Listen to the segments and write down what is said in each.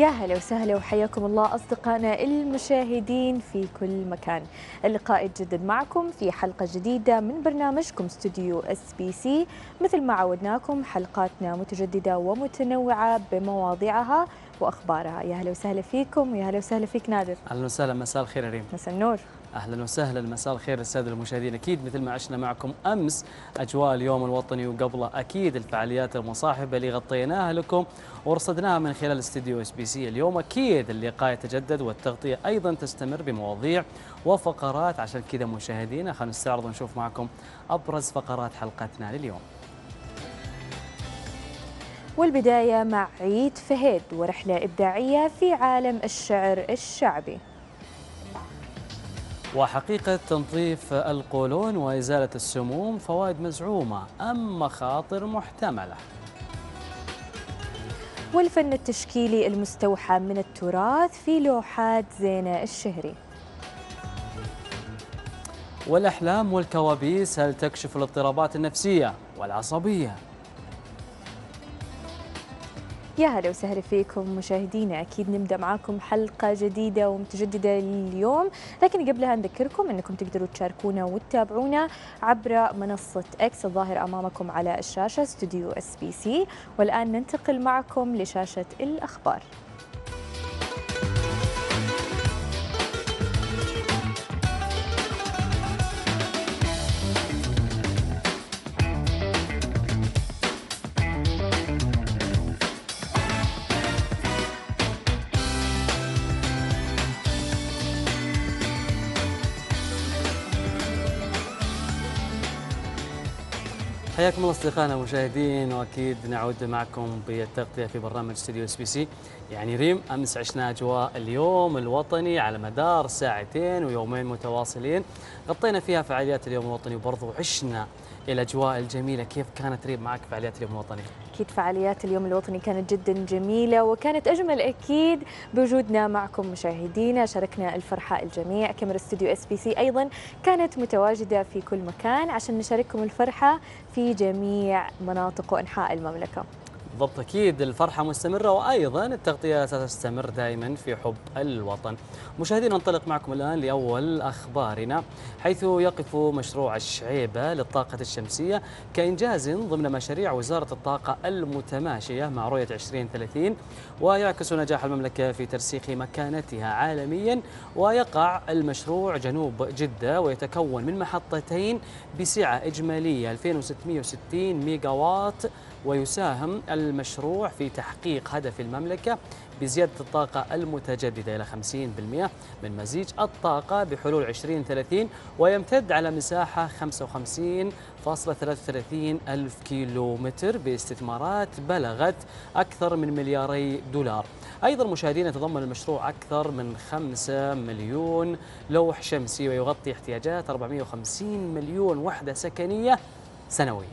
يا هلا وسهلا وحياكم الله أصدقائنا المشاهدين في كل مكان. اللقاء يتجدد معكم في حلقة جديدة من برنامجكم استوديو اس بي سي. مثل ما عودناكم حلقاتنا متجددة ومتنوعة بمواضيعها وأخبارها. يا هلا وسهلا فيكم ويا هلا وسهلا فيك نادر. أهلا وسهلا، مساء الخير يا ريم. مساء النور. أهلا وسهلا، مساء الخير للسادة المشاهدين. أكيد مثل ما عشنا معكم أمس أجواء اليوم الوطني وقبله أكيد الفعاليات المصاحبة اللي غطيناها لكم ورصدناها من خلال استديو اس بي سي. اليوم أكيد اللقاء يتجدد والتغطية أيضا تستمر بمواضيع وفقرات، عشان كذا مشاهدينا خلينا نستعرض ونشوف معكم أبرز فقرات حلقتنا لليوم. والبداية مع عيد فهيد ورحلة إبداعية في عالم الشعر الشعبي. وحقيقة تنظيف القولون وإزالة السموم، فوائد مزعومة أم مخاطر محتملة. والفن التشكيلي المستوحى من التراث في لوحات زينة الشهري. والأحلام والكوابيس، هل تكشف الاضطرابات النفسية والعصبية؟ يا هلا وسهلا فيكم مشاهدينا. أكيد نبدأ معاكم حلقة جديدة ومتجددة اليوم، لكن قبلها نذكركم أنكم تقدروا تشاركونا وتتابعونا عبر منصة إكس الظاهر أمامكم على الشاشة استوديو اس بي سي. والآن ننتقل معكم لشاشة الأخبار. حياكم الله اصدقائنا المشاهدين، واكيد نعود معكم بالتغطيه في برنامج استديو اس بي سي. يعني ريم، امس عشنا اجواء اليوم الوطني على مدار ساعتين ويومين متواصلين، غطينا فيها فعاليات اليوم الوطني وبرضه عشنا الاجواء الجميله. كيف كانت ريم معك فعاليات اليوم الوطني؟ أكيد فعاليات اليوم الوطني كانت جدا جميلة وكانت أجمل أكيد بوجودنا معكم مشاهدينا. شاركنا الفرحة الجميع. كاميرا استوديو اس بي سي أيضا كانت متواجدة في كل مكان عشان نشارككم الفرحة في جميع مناطق وأنحاء المملكة. بالضبط، أكيد الفرحة مستمرة وأيضا التغطية ستستمر دائما في حب الوطن. مشاهدينا ننطلق معكم الآن لأول أخبارنا، حيث يقف مشروع الشعيبة للطاقة الشمسية كإنجاز ضمن مشاريع وزارة الطاقة المتماشية مع رؤية 2030، ويعكس نجاح المملكة في ترسيخ مكانتها عالميا. ويقع المشروع جنوب جدة ويتكون من محطتين بسعة إجمالية 2660 ميجاوات، ويساهم المشروع في تحقيق هدف المملكة بزيادة الطاقة المتجددة إلى 50% من مزيج الطاقة بحلول 2030، ويمتد على مساحة 55.33 ألف كيلومتر باستثمارات بلغت أكثر من $2 مليار. أيضا مشاهدينا يتضمن المشروع أكثر من 5 مليون لوح شمسي، ويغطي احتياجات 450 مليون وحدة سكنية سنويا.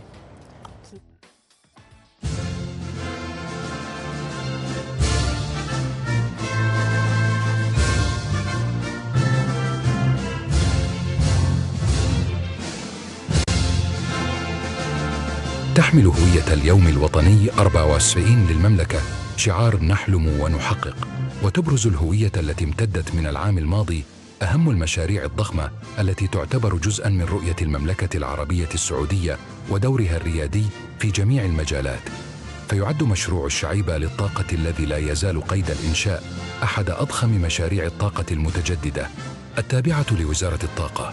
تحمل هوية اليوم الوطني 94 للمملكة شعار نحلم ونحقق، وتبرز الهوية التي امتدت من العام الماضي أهم المشاريع الضخمة التي تعتبر جزءاً من رؤية المملكة العربية السعودية ودورها الريادي في جميع المجالات. فيعد مشروع الشعيبة للطاقة الذي لا يزال قيد الإنشاء أحد أضخم مشاريع الطاقة المتجددة التابعة لوزارة الطاقة،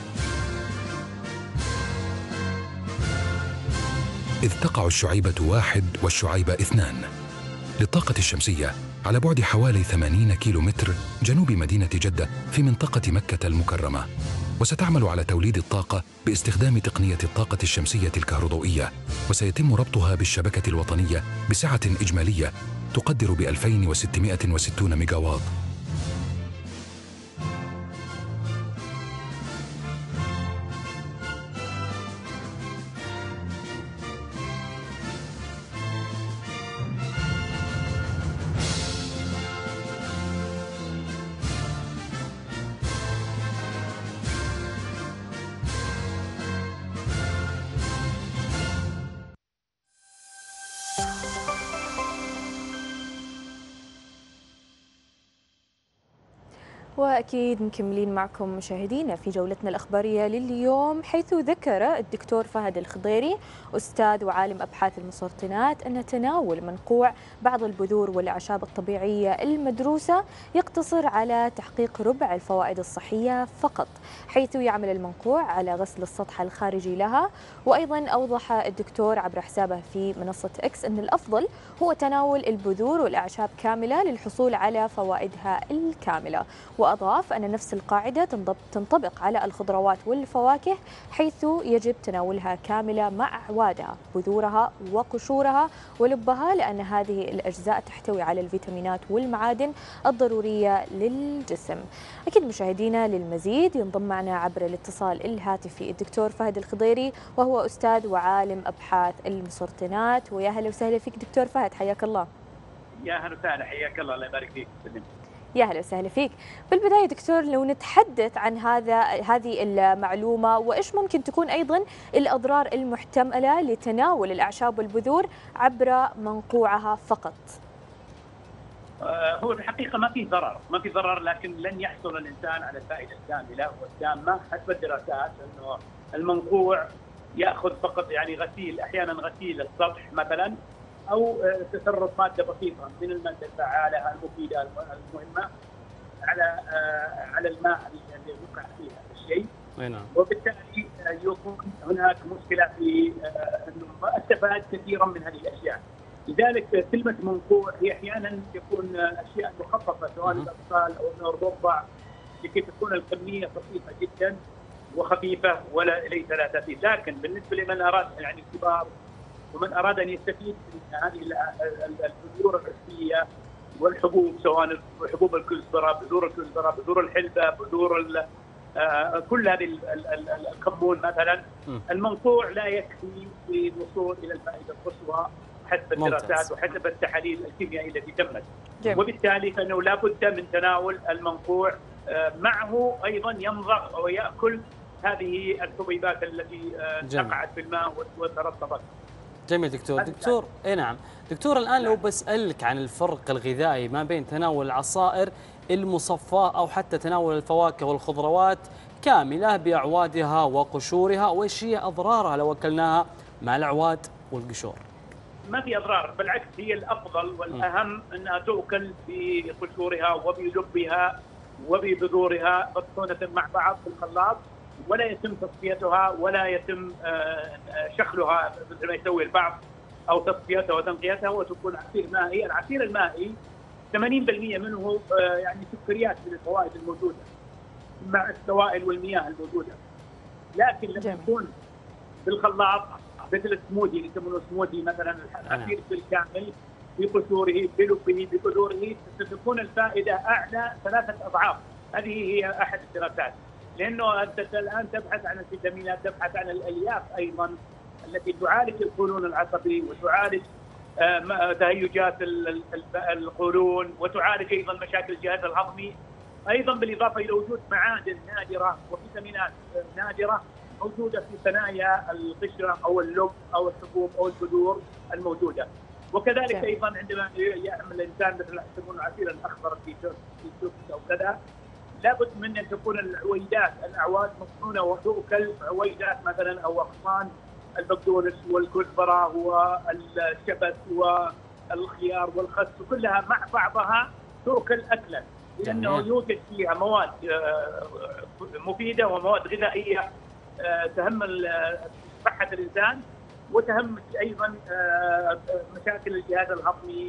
إذ تقع الشعيبة 1 والشعيبة 2 للطاقة الشمسية على بعد حوالي 80 كيلومتر جنوب مدينة جدة في منطقة مكة المكرمة، وستعمل على توليد الطاقة باستخدام تقنية الطاقة الشمسية الكهروضوئية، وسيتم ربطها بالشبكة الوطنية بسعة إجمالية تقدر ب 2660 ميجاوات. وأكيد مكملين معكم مشاهدينا في جولتنا الأخبارية لليوم، حيث ذكر الدكتور فهد الخضيري أستاذ وعالم أبحاث المسرطنات أن تناول منقوع بعض البذور والأعشاب الطبيعية المدروسة يقتصر على تحقيق ربع الفوائد الصحية فقط، حيث يعمل المنقوع على غسل السطح الخارجي لها. وأيضا أوضح الدكتور عبر حسابه في منصة إكس أن الأفضل هو تناول البذور والأعشاب كاملة للحصول على فوائدها الكاملة. وأضاف أن نفس القاعدة تنطبق على الخضروات والفواكه، حيث يجب تناولها كاملة مع أعوادها، بذورها وقشورها ولبها، لأن هذه الأجزاء تحتوي على الفيتامينات والمعادن الضرورية للجسم. أكيد مشاهدينا للمزيد ينضم معنا عبر الاتصال الهاتفي الدكتور فهد الخضيري، وهو أستاذ وعالم أبحاث المسرطنات. ويا هلا وسهلا فيك دكتور فهد، حياك الله. يا هلا وسهلا، حياك الله، الله يبارك فيك. يا هلا وسهلا فيك. بالبداية دكتور، لو نتحدث عن هذه المعلومة، وإيش ممكن تكون أيضا الأضرار المحتملة لتناول الأعشاب والبذور عبر منقوعها فقط؟ هو الحقيقة ما في ضرر، لكن لن يحصل الإنسان على الفائدة الكاملة والتامة حسب الدراسات، أنه المنقوع يأخذ فقط يعني غسيل، أحيانا غسيل السطح مثلا، أو تسرب مادة بسيطة من المادة الفعالة المفيدة المهمة على الماء اللي يوقع فيه هذا الشيء. وبالتالي يكون هناك مشكلة في أنه ما استفاد كثيرا من هذه الأشياء. لذلك كلمة منقوع هي أحيانا يكون أشياء مخففة سواء للأطفال أو من الرضع، لكي تكون الكمية بسيطة جدا وخفيفة ولا ليس لها تأثير. لكن بالنسبة لمن أراد يعني الكبار ومن أراد أن يستفيد من هذه البذور العشبية والحبوب، سواء حبوب الكزبرة، بذور الحلبة، كل هذه الكمون مثلا، المنقوع لا يكفي للوصول إلى الفائدة القصوى حسب الدراسات وحسب التحاليل الكيميائية التي تمت. وبالتالي فإنه لا بد من تناول المنقوع معه أيضا يمضغ أو يأكل هذه الحبيبات التي وقعت في الماء وترطبت. جميل دكتور نعم دكتور، الآن لو بسألك عن الفرق الغذائي ما بين تناول العصائر المصفاة أو حتى تناول الفواكه والخضروات كاملة بأعوادها وقشورها، وإيش هي أضرارها لو أكلناها مع الأعواد والقشور؟ ما في أضرار، بالعكس هي الأفضل والأهم أنها تؤكل بقشورها وبلبها وببذورها مطحونة مع بعض في الخلاط، ولا يتم تصفيتها ولا يتم شخلها مثل ما يسوي البعض، أو تصفيتها وتنقيتها وتكون عصير مائي. العصير المائي 80% منه يعني سكريات من الفوائد الموجودة مع السوائل والمياه الموجودة. لكن لما يكون بالخلاط مثل السموذي اللي يسمونه سموذي مثلا، العصير بالكامل بقشوره بلبه ببذوره، ستكون الفائدة أعلى 3 أضعاف. هذه هي أحد الدراسات، لأنه أنت الآن تبحث عن الفيتامينات، تبحث عن الألياف أيضا التي تعالج القولون العصبي وتعالج تهيجات القولون وتعالج أيضا مشاكل الجهاز الهضمي، أيضا بالإضافة إلى وجود معادن نادرة وفيتامينات نادرة موجودة في ثنايا القشرة أو اللب أو الحبوب أو البذور الموجودة. وكذلك أيضا عندما يعمل الإنسان مثل يسمونه العصير الأخضر في شوكس أو كذا، لابد من أن تكون العويدات الأعواد مطحونة وتؤكل عويدات مثلا أو أغصان البقدونس والكزبرة والشبت والخيار والخس، كلها مع بعضها تؤكل أكلا، لأنه يوجد فيها مواد مفيدة ومواد غذائية تهم صحة الإنسان وتهم أيضا مشاكل الجهاز الهضمي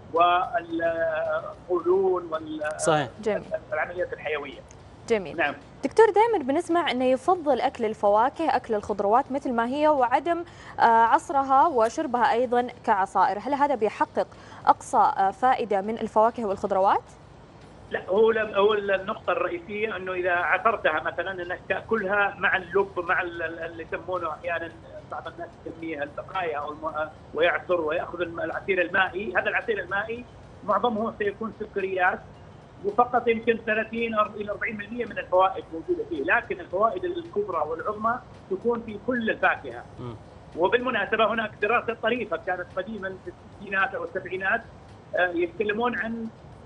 والقولون والعمليات الحيوية. جميل. نعم. دكتور، دائما بنسمع أنه يفضل أكل الفواكه، أكل الخضروات مثل ما هي، وعدم عصرها وشربها أيضا كعصائر. هل هذا بيحقق أقصى فائدة من الفواكه والخضروات؟ لا، هو النقطة الرئيسية أنه إذا عصرتها مثلا أنك تأكلها مع اللب، مع اللي يسمونه أحيانا بعض الناس يسميها البقايا أو ويعصر ويأخذ العصير المائي. هذا العصير المائي معظمه سيكون سكريات، وفقط يمكن 30 إلى 40% من الفوائد موجودة فيه، لكن الفوائد الكبرى والعظمى تكون في كل الفاكهة. وبالمناسبة هناك دراسة طريفة كانت قديما في الستينات أو السبعينات يتكلمون عن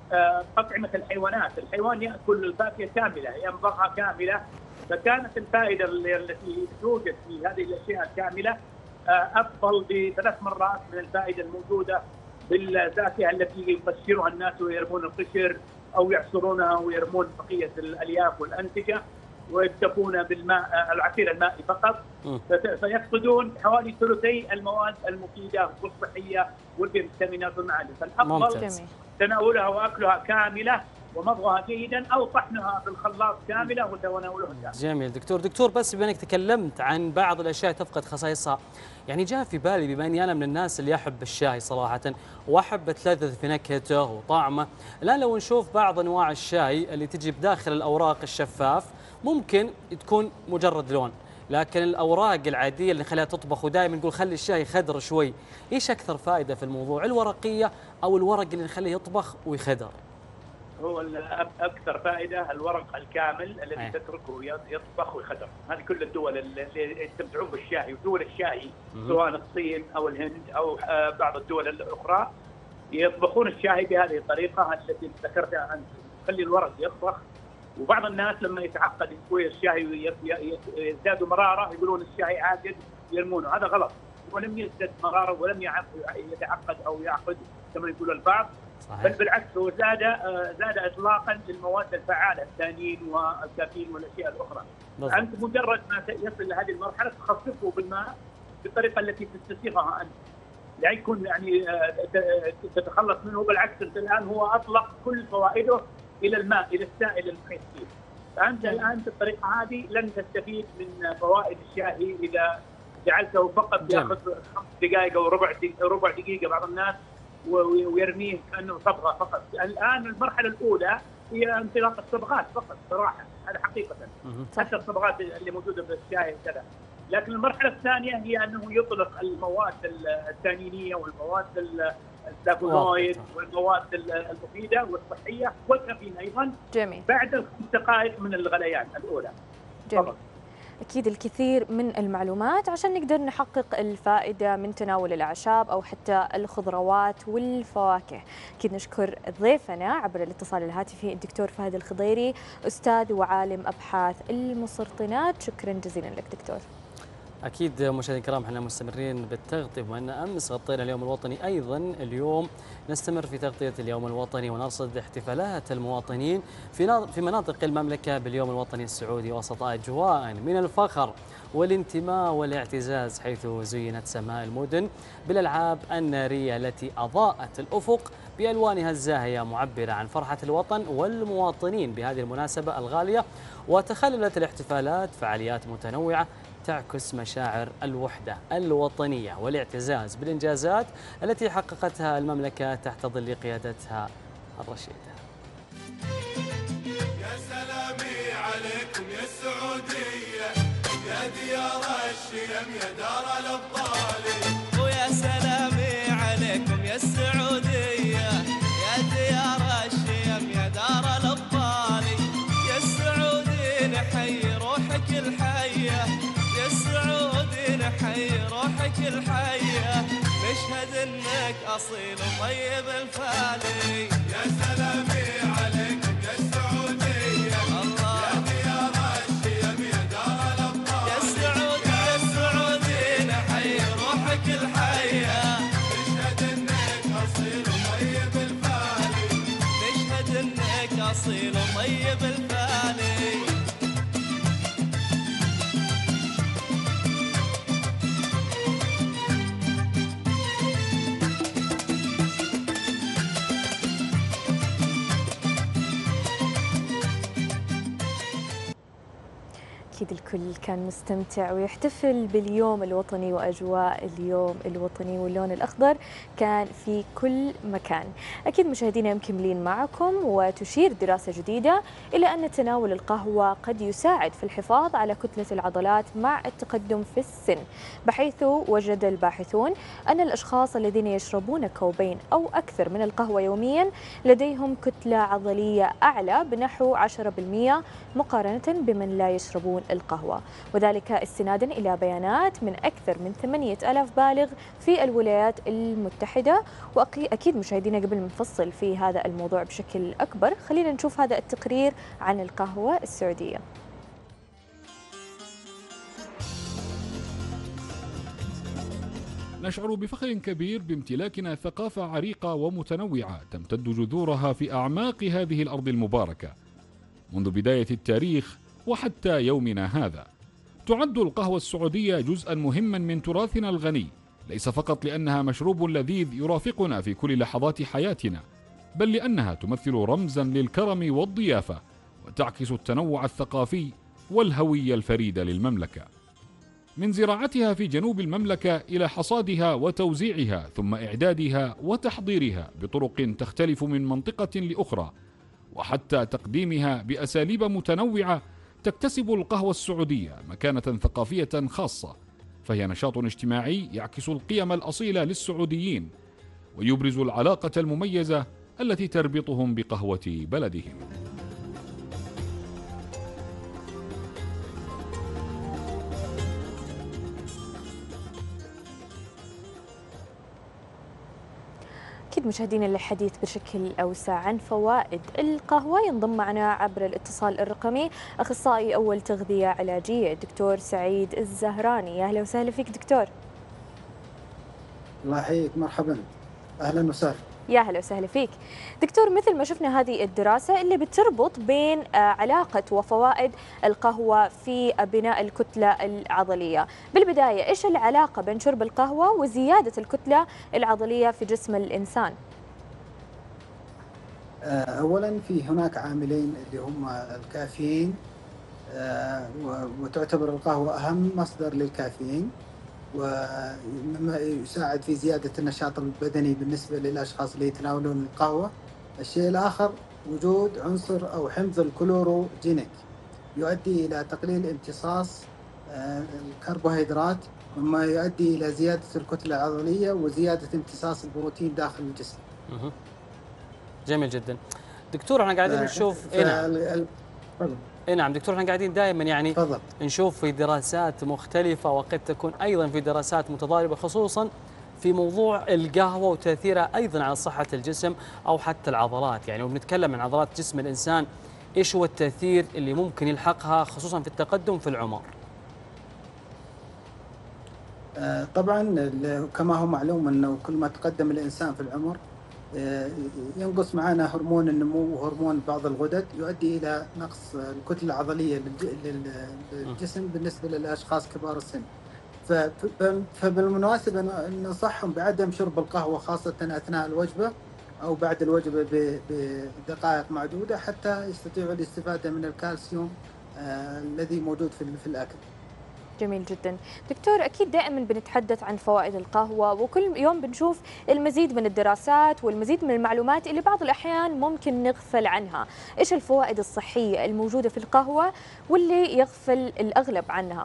أطعمة الحيوانات، الحيوان يأكل الفاكهة كاملة، يمضغها كاملة، فكانت الفائدة التي توجد في هذه الأشياء الكاملة أفضل ب3 مرات من الفائدة الموجودة بالفاكهة التي يقشرها الناس ويرمون القشر أو يعصرونها ويرمون بقية الألياف والأنتجة ويكتفون بالماء العصير المائي فقط، فيفقدون حوالي ثلثي المواد المفيدة والصحية والفيتامينات والمعادن، فالأفضل تناولها وأكلها كاملة ومضغها جيدا أو طحنها بالخلاط كاملة وتناولها كاملة. جميل دكتور، بس بما انك تكلمت عن بعض الاشياء تفقد خصائصها، يعني جاء في بالي بما اني انا من الناس اللي احب الشاي صراحه واحب اتلذذ في نكهته وطعمه، الان لو نشوف بعض انواع الشاي اللي تجي بداخل الاوراق الشفاف ممكن تكون مجرد لون، لكن الاوراق العاديه اللي نخليها تطبخ ودائما نقول خلي الشاي خضر شوي، ايش اكثر فائده في الموضوع، الورقيه او الورق اللي نخليه يطبخ ويخضر؟ هو اكثر فائده الورق الكامل الذي تتركه يطبخ ويخضر، هذه كل الدول اللي يستمتعون بالشاي ودول الشاي سواء الصين او الهند او بعض الدول الاخرى يطبخون الشاي بهذه الطريقه التي ذكرتها انت، تخلي الورق يطبخ. وبعض الناس لما يتعقد شويه الشاي يزداد مراره يقولون الشاي عاقد يرمونه، هذا غلط، ولم يزدد مراره ولم يتعقد او يعقد كما يقول البعض، بل بالعكس هو زاد اطلاقا للمواد الفعاله التانين والكافيين والاشياء الاخرى. انت مجرد ما يصل لهذه المرحله تخففه بالماء بالطريقه التي تستسيغها انت، لا يكون يعني تتخلص منه، بالعكس انت الان هو اطلق كل فوائده الى الماء، الى السائل المحيط فيه. فانت الان بالطريقه هذه لن تستفيد من فوائد الشاي اذا جعلته فقط ياخذ 5 دقائق او ربع دقيقه بعض الناس ويرميه كانه صبغه فقط. الان المرحله الاولى هي انطلاق الصبغات فقط صراحه، هذا حقيقه حتى الصبغات اللي موجوده في الشاي وكذا، لكن المرحله الثانيه هي انه يطلق المواد التانينيه والمواد الفلافونويد والمواد المفيده والصحيه والكافيين ايضا. جميل. بعد 5 دقائق من الغليان الاولى. جميل. فقط. أكيد الكثير من المعلومات عشان نقدر نحقق الفائدة من تناول الأعشاب أو حتى الخضروات والفواكه. أكيد نشكر ضيفنا عبر الاتصال الهاتفي الدكتور فهد الخضيري، أستاذ وعالم أبحاث المسرطنات. شكرا جزيلا لك دكتور. أكيد مشاهدينا الكرام احنا مستمرين بالتغطية، بما أن أمس غطينا اليوم الوطني، أيضا اليوم نستمر في تغطية اليوم الوطني ونرصد احتفالات المواطنين في مناطق المملكة باليوم الوطني السعودي وسط أجواء من الفخر والانتماء والاعتزاز، حيث زينت سماء المدن بالألعاب النارية التي أضاءت الأفق بألوانها الزاهية معبرة عن فرحة الوطن والمواطنين بهذه المناسبة الغالية. وتخللت الاحتفالات فعاليات متنوعة تعكس مشاعر الوحدة الوطنية والاعتزاز بالإنجازات التي حققتها المملكة تحت ظل قيادتها الرشيدة. يا سلامي عليكم يا السعودية، يا ديار الشيم يا دار الأبطال، ويا سلامي عليكم يا السعودية، يا ديار الشيم يا دار الأبطال، يا السعودي نحيي روحك الحية، يا السعودي نحيي روحك الحية، نشهد انك اصيل وطيب الفالي. يا سلامي عليكم يا السعودية، الله يا ديار الشيم يا دار الابطال، يا السعودي نحيي روحك الحية، نشهد انك اصيل وطيب الفالي، نشهد انك اصيل وطيب الفالي. أكيد الكل كان مستمتع ويحتفل باليوم الوطني، وأجواء اليوم الوطني واللون الأخضر كان في كل مكان. أكيد مشاهدينا مكملين معكم، وتشير دراسة جديدة إلى أن تناول القهوة قد يساعد في الحفاظ على كتلة العضلات مع التقدم في السن، بحيث وجد الباحثون أن الأشخاص الذين يشربون كوبين أو أكثر من القهوة يوميا لديهم كتلة عضلية أعلى بنحو 10% مقارنة بمن لا يشربون القهوة، وذلك استنادا إلى بيانات من أكثر من 8000 بالغ في الولايات المتحدة. وأكيد مشاهدينا قبل ما نفصل في هذا الموضوع بشكل أكبر، خلينا نشوف هذا التقرير عن القهوة السعودية. نشعر بفخر كبير بامتلاكنا ثقافة عريقة ومتنوعة تمتد جذورها في أعماق هذه الأرض المباركة منذ بداية التاريخ وحتى يومنا هذا. تعد القهوة السعودية جزءا مهما من تراثنا الغني، ليس فقط لأنها مشروب لذيذ يرافقنا في كل لحظات حياتنا، بل لأنها تمثل رمزا للكرم والضيافة، وتعكس التنوع الثقافي والهوية الفريدة للمملكة. من زراعتها في جنوب المملكة إلى حصادها وتوزيعها ثم إعدادها وتحضيرها بطرق تختلف من منطقة لأخرى، وحتى تقديمها بأساليب متنوعة، تكتسب القهوة السعودية مكانة ثقافية خاصة، فهي نشاط اجتماعي يعكس القيم الأصيلة للسعوديين ويبرز العلاقة المميزة التي تربطهم بقهوة بلدهم. أكيد مشاهدينا للحديث بشكل أوسع عن فوائد القهوة ينضم معنا عبر الاتصال الرقمي أخصائي أول تغذية علاجية الدكتور سعيد الزهراني. يا أهلا وسهلا فيك دكتور. الله يحييك، مرحبا، أهلا وسهلا. يا هلا وسهلا فيك دكتور. مثل ما شفنا هذه الدراسة اللي بتربط بين علاقة وفوائد القهوة في بناء الكتلة العضلية. بالبداية إيش العلاقة بين شرب القهوة وزيادة الكتلة العضلية في جسم الإنسان؟ أولا في هناك عاملين اللي هم الكافيين، وتعتبر القهوة أهم مصدر للكافيين، ومما يساعد في زيادة النشاط البدني بالنسبة للأشخاص اللي يتناولون القهوة. الشيء الآخر وجود عنصر أو حمض الكلوروجينيك يؤدي إلى تقليل امتصاص الكربوهيدرات، مما يؤدي إلى زيادة الكتلة العضلية وزيادة امتصاص البروتين داخل الجسم. جميل جدا دكتور. احنا قاعدين نشوف نعم دكتور، احنا قاعدين دائما يعني فضل. نشوف في دراسات مختلفة، وقد تكون أيضا في دراسات متضاربة، خصوصا في موضوع القهوة وتأثيرها أيضا على صحة الجسم أو حتى العضلات. يعني وبنتكلم عن عضلات جسم الإنسان، إيش هو التأثير اللي ممكن يلحقها خصوصا في التقدم في العمر؟ طبعا كما هو معلوم أنه كل ما تقدم الإنسان في العمر ينقص معنا هرمون النمو وهرمون بعض الغدد، يؤدي إلى نقص الكتلة العضلية للجسم بالنسبة للأشخاص كبار السن. فبالمناسبة ننصحهم بعدم شرب القهوة خاصة أثناء الوجبة أو بعد الوجبة بدقائق معدودة، حتى يستطيعوا الاستفادة من الكالسيوم الذي موجود في الأكل. جميل جدا دكتور. أكيد دائما بنتحدث عن فوائد القهوة، وكل يوم بنشوف المزيد من الدراسات والمزيد من المعلومات اللي بعض الأحيان ممكن نغفل عنها. إيش الفوائد الصحية الموجودة في القهوة واللي يغفل الأغلب عنها؟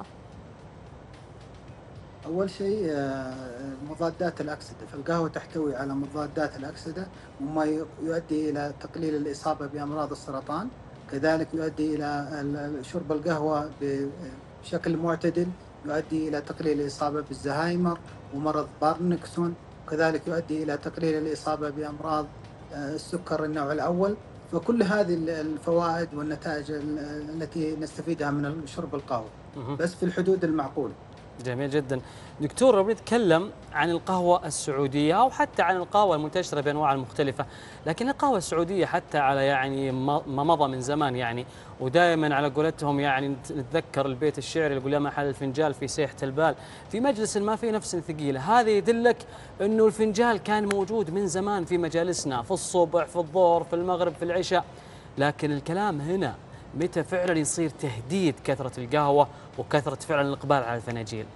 أول شيء مضادات الأكسدة، فالقهوة تحتوي على مضادات الأكسدة، وما يؤدي إلى تقليل الإصابة بأمراض السرطان. كذلك يؤدي إلى شرب القهوة بشكل معتدل يؤدي إلى تقليل الإصابة بالزهايمر ومرض بارنكسون، وكذلك يؤدي إلى تقليل الإصابة بأمراض السكر النوع الأول. فكل هذه الفوائد والنتائج التي نستفيدها من شرب القهوة بس في الحدود المعقولة. جميل جدا دكتور. لو بنتكلم عن القهوة السعودية أو حتى عن القهوة المنتشرة بأنواعها المختلفة، لكن القهوة السعودية حتى على يعني ما مضى من زمان يعني، ودائما على قولتهم يعني نتذكر البيت الشعري اللي يقول يا محل الفنجال في سيحة البال في مجلس ما فيه نفس ثقيلة. هذا يدلك أنه الفنجال كان موجود من زمان في مجالسنا، في الصبح، في الظهر، في المغرب، في العشاء. لكن الكلام هنا متى فعلا يصير تهديد كثرة القهوة وكثرة فعلا الإقبال على الفناجيل؟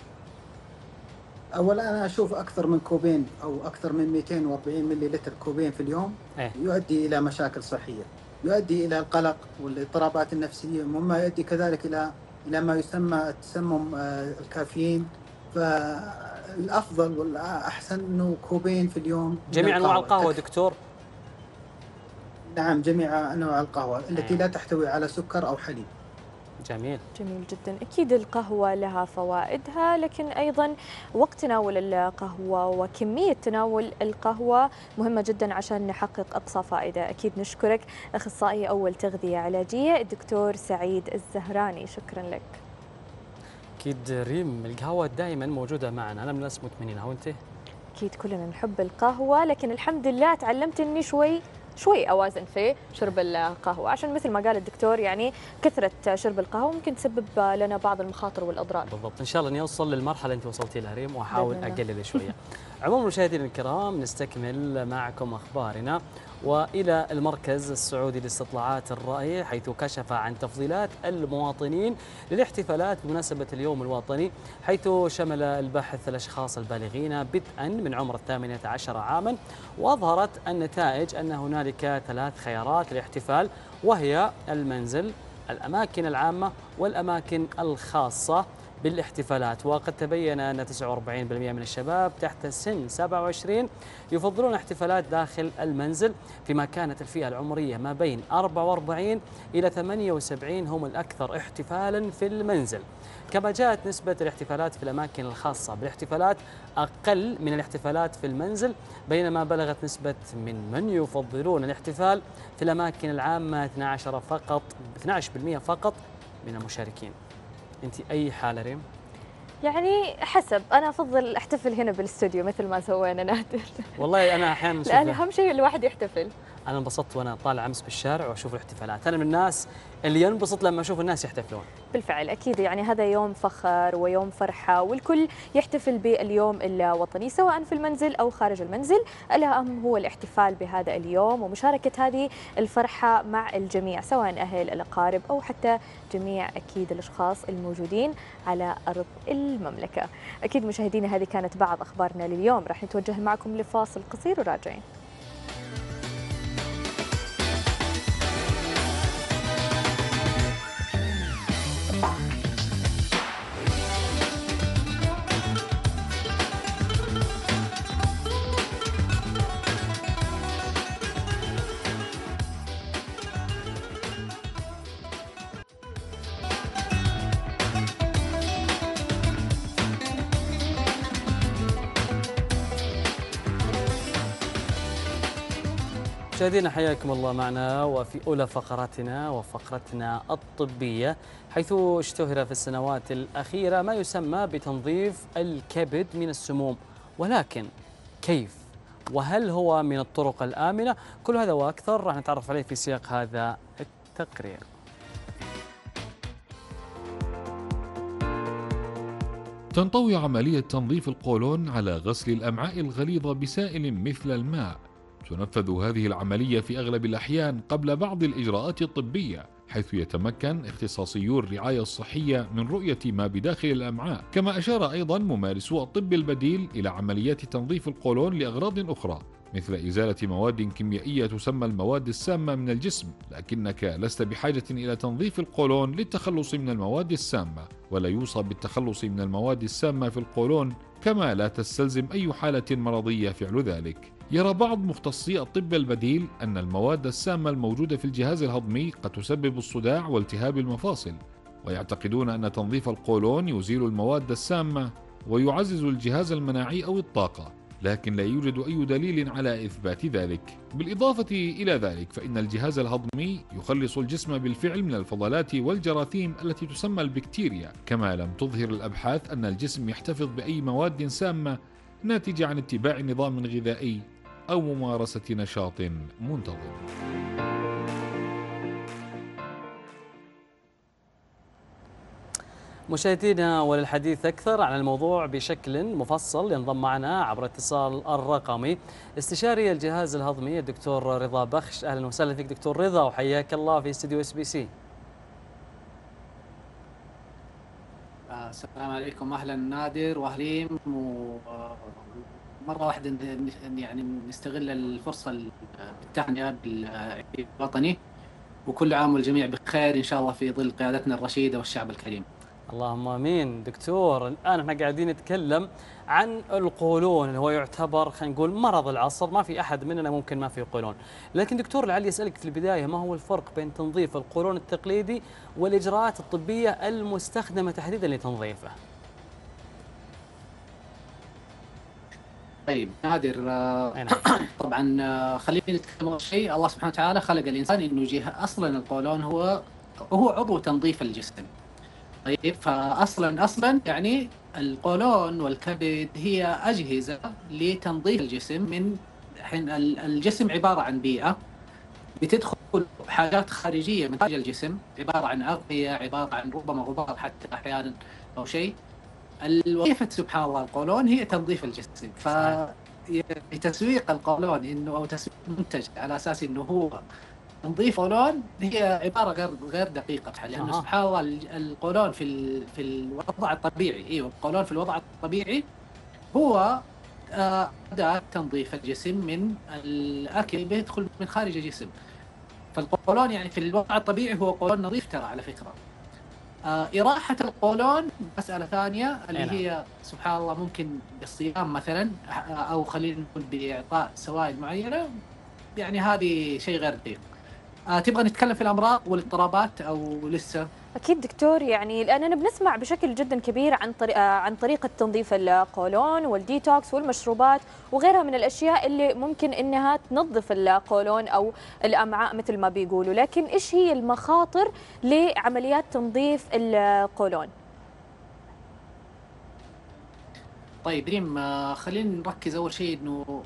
أولا أنا أشوف أكثر من كوبين أو أكثر من 240 ملي لتر كوبين في اليوم يؤدي إلى مشاكل صحية، يؤدي إلى القلق والاضطرابات النفسية، وما يؤدي كذلك إلى ما يسمى التسمم الكافيين. فالأفضل والأحسن أنه كوبين في اليوم. جميع أنواع القهوة دكتور؟ نعم، جميع أنواع القهوة التي لا تحتوي على سكر أو حليب. جميل. جميل جدا. أكيد القهوة لها فوائدها، لكن أيضا وقت تناول القهوة وكمية تناول القهوة مهمة جدا عشان نحقق أقصى فائدة. أكيد نشكرك أخصائي أول تغذية علاجية الدكتور سعيد الزهراني، شكرا لك. أكيد ريم، القهوة دائما موجودة معنا، أنا من الناس مدمنينها، وأنت؟ أكيد كلنا نحب القهوة، لكن الحمد لله تعلمت إني شوي أوازن في شرب القهوة، عشان مثل ما قال الدكتور يعني كثرة شرب القهوة ممكن تسبب لنا بعض المخاطر والأضرار. بالضبط، إن شاء الله إني أوصل للمرحلة اللي أنت وصلتي لها ريم، وأحاول بإذن الله. أقلل شوية. عموما مشاهدينا الكرام، نستكمل معكم أخبارنا وإلى المركز السعودي لاستطلاعات الرأي، حيث كشف عن تفضيلات المواطنين للاحتفالات بمناسبة اليوم الوطني، حيث شمل البحث الأشخاص البالغين بدءا من عمر 18 عاما، وأظهرت النتائج أن هنالك 3 خيارات للاحتفال، وهي المنزل، الأماكن العامة، والأماكن الخاصة بالاحتفالات. وقد تبين أن 49% من الشباب تحت سن 27 يفضلون الاحتفالات داخل المنزل، فيما كانت الفئة العمرية ما بين 44 إلى 78 هم الأكثر احتفالا في المنزل. كما جاءت نسبة الاحتفالات في الأماكن الخاصة بالاحتفالات أقل من الاحتفالات في المنزل، بينما بلغت نسبة من يفضلون الاحتفال في الأماكن العامة 12% فقط من المشاركين. أنت أي حالة ريم؟ يعني حسب، أنا أفضل أحتفل هنا بالاستوديو مثل ما سوينا نادر. والله أنا أحيانا لا، أهم شيء الواحد يحتفل. أنا انبسطت وأنا طالع أمس بالشارع وأشوف الاحتفالات، أنا من الناس اللي ينبسط لما أشوف الناس يحتفلون. بالفعل أكيد، يعني هذا يوم فخر ويوم فرحة، والكل يحتفل باليوم الوطني سواء في المنزل أو خارج المنزل. الأهم هو الاحتفال بهذا اليوم ومشاركة هذه الفرحة مع الجميع، سواء أهل الأقارب أو حتى جميع أكيد الأشخاص الموجودين على أرض المملكة. أكيد مشاهدينا، هذه كانت بعض أخبارنا لليوم، راح نتوجه معكم لفاصل قصير وراجعين. مشاهدينا حياكم الله معنا وفي أولى فقراتنا وفقرتنا الطبية، حيث اشتهر في السنوات الأخيرة ما يسمى بتنظيف الكبد من السموم، ولكن كيف؟ وهل هو من الطرق الآمنة؟ كل هذا وأكثر راح نتعرف عليه في سياق هذا التقرير. تنطوي عملية تنظيف القولون على غسل الأمعاء الغليظة بسائل مثل الماء. تنفذ هذه العملية في أغلب الأحيان قبل بعض الإجراءات الطبية، حيث يتمكن اختصاصيو الرعاية الصحية من رؤية ما بداخل الأمعاء. كما أشار أيضا ممارسو الطب البديل إلى عمليات تنظيف القولون لأغراض أخرى، مثل إزالة مواد كيميائية تسمى المواد السامة من الجسم، لكنك لست بحاجة إلى تنظيف القولون للتخلص من المواد السامة، ولا يوصى بالتخلص من المواد السامة في القولون، كما لا تستلزم أي حالة مرضية فعل ذلك. يرى بعض مختصي الطب البديل أن المواد السامة الموجودة في الجهاز الهضمي قد تسبب الصداع والتهاب المفاصل، ويعتقدون أن تنظيف القولون يزيل المواد السامة ويعزز الجهاز المناعي أو الطاقة، لكن لا يوجد أي دليل على إثبات ذلك. بالإضافة إلى ذلك، فإن الجهاز الهضمي يخلص الجسم بالفعل من الفضلات والجراثيم التي تسمى البكتيريا، كما لم تظهر الأبحاث أن الجسم يحتفظ بأي مواد سامة ناتجة عن اتباع نظام غذائي أو ممارسة نشاط منتظم. مشاهدينا، وللحديث أكثر عن الموضوع بشكل مفصل ينضم معنا عبر اتصال الرقمي استشاري الجهاز الهضمي الدكتور رضا بخش. أهلا وسهلا فيك دكتور رضا، وحياك الله في استديو SBC. السلام عليكم، أهلا نادر وهريم. مرة واحدة يعني نستغل الفرصة بالتهنئة بالعيد الوطني، وكل عام والجميع بخير إن شاء الله في ظل قيادتنا الرشيدة والشعب الكريم. اللهم امين. دكتور، الان احنا قاعدين نتكلم عن القولون اللي هو يعتبر خلينا نقول مرض العصر، ما في احد مننا ممكن ما في قولون. لكن دكتور لعلي اسالك في البدايه، ما هو الفرق بين تنظيف القولون التقليدي والاجراءات الطبيه المستخدمه تحديدا لتنظيفه؟ طيب نادر، نعم. طبعا خلينا نتكلم اول شيء. الله سبحانه وتعالى خلق الانسان انه جهه، اصلا القولون هو عضو تنظيف الجسم. طيب فاصلا يعني القولون والكبد هي اجهزه لتنظيف الجسم. من حين الجسم عباره عن بيئه بتدخل حاجات خارجيه من خارج الجسم، عباره عن اغذيه، عباره عن ربما غبار حتى احيانا او شيء. الوظيفه سبحان الله القولون هي تنظيف الجسم. فتسويق القولون انه او تسويق منتج على اساس انه هو تنظيف قولون هي عباره غير دقيقه، لانه سبحان الله القولون في الوضع الطبيعي، القولون في الوضع الطبيعي هو اداه تنظيف الجسم من الاكل بيدخل من خارج الجسم. فالقولون يعني في الوضع الطبيعي هو قولون نظيف ترى على فكره. إراحة القولون مسألة ثانية اللي هي سبحان الله ممكن بالصيام مثلا، أو خلينا نقول بإعطاء سوائل معينة، يعني هذه شيء غير دقيق. تبغى نتكلم في الأمراض والاضطرابات أو لسه؟ أكيد دكتور، يعني لأننا بنسمع بشكل جدا كبير عن طريقة تنظيف القولون والديتوكس والمشروبات وغيرها من الأشياء اللي ممكن إنها تنظف القولون أو الأمعاء مثل ما بيقولوا، لكن إيش هي المخاطر لعمليات تنظيف القولون؟ طيب ريم، خلينا نركز أول شيء إنه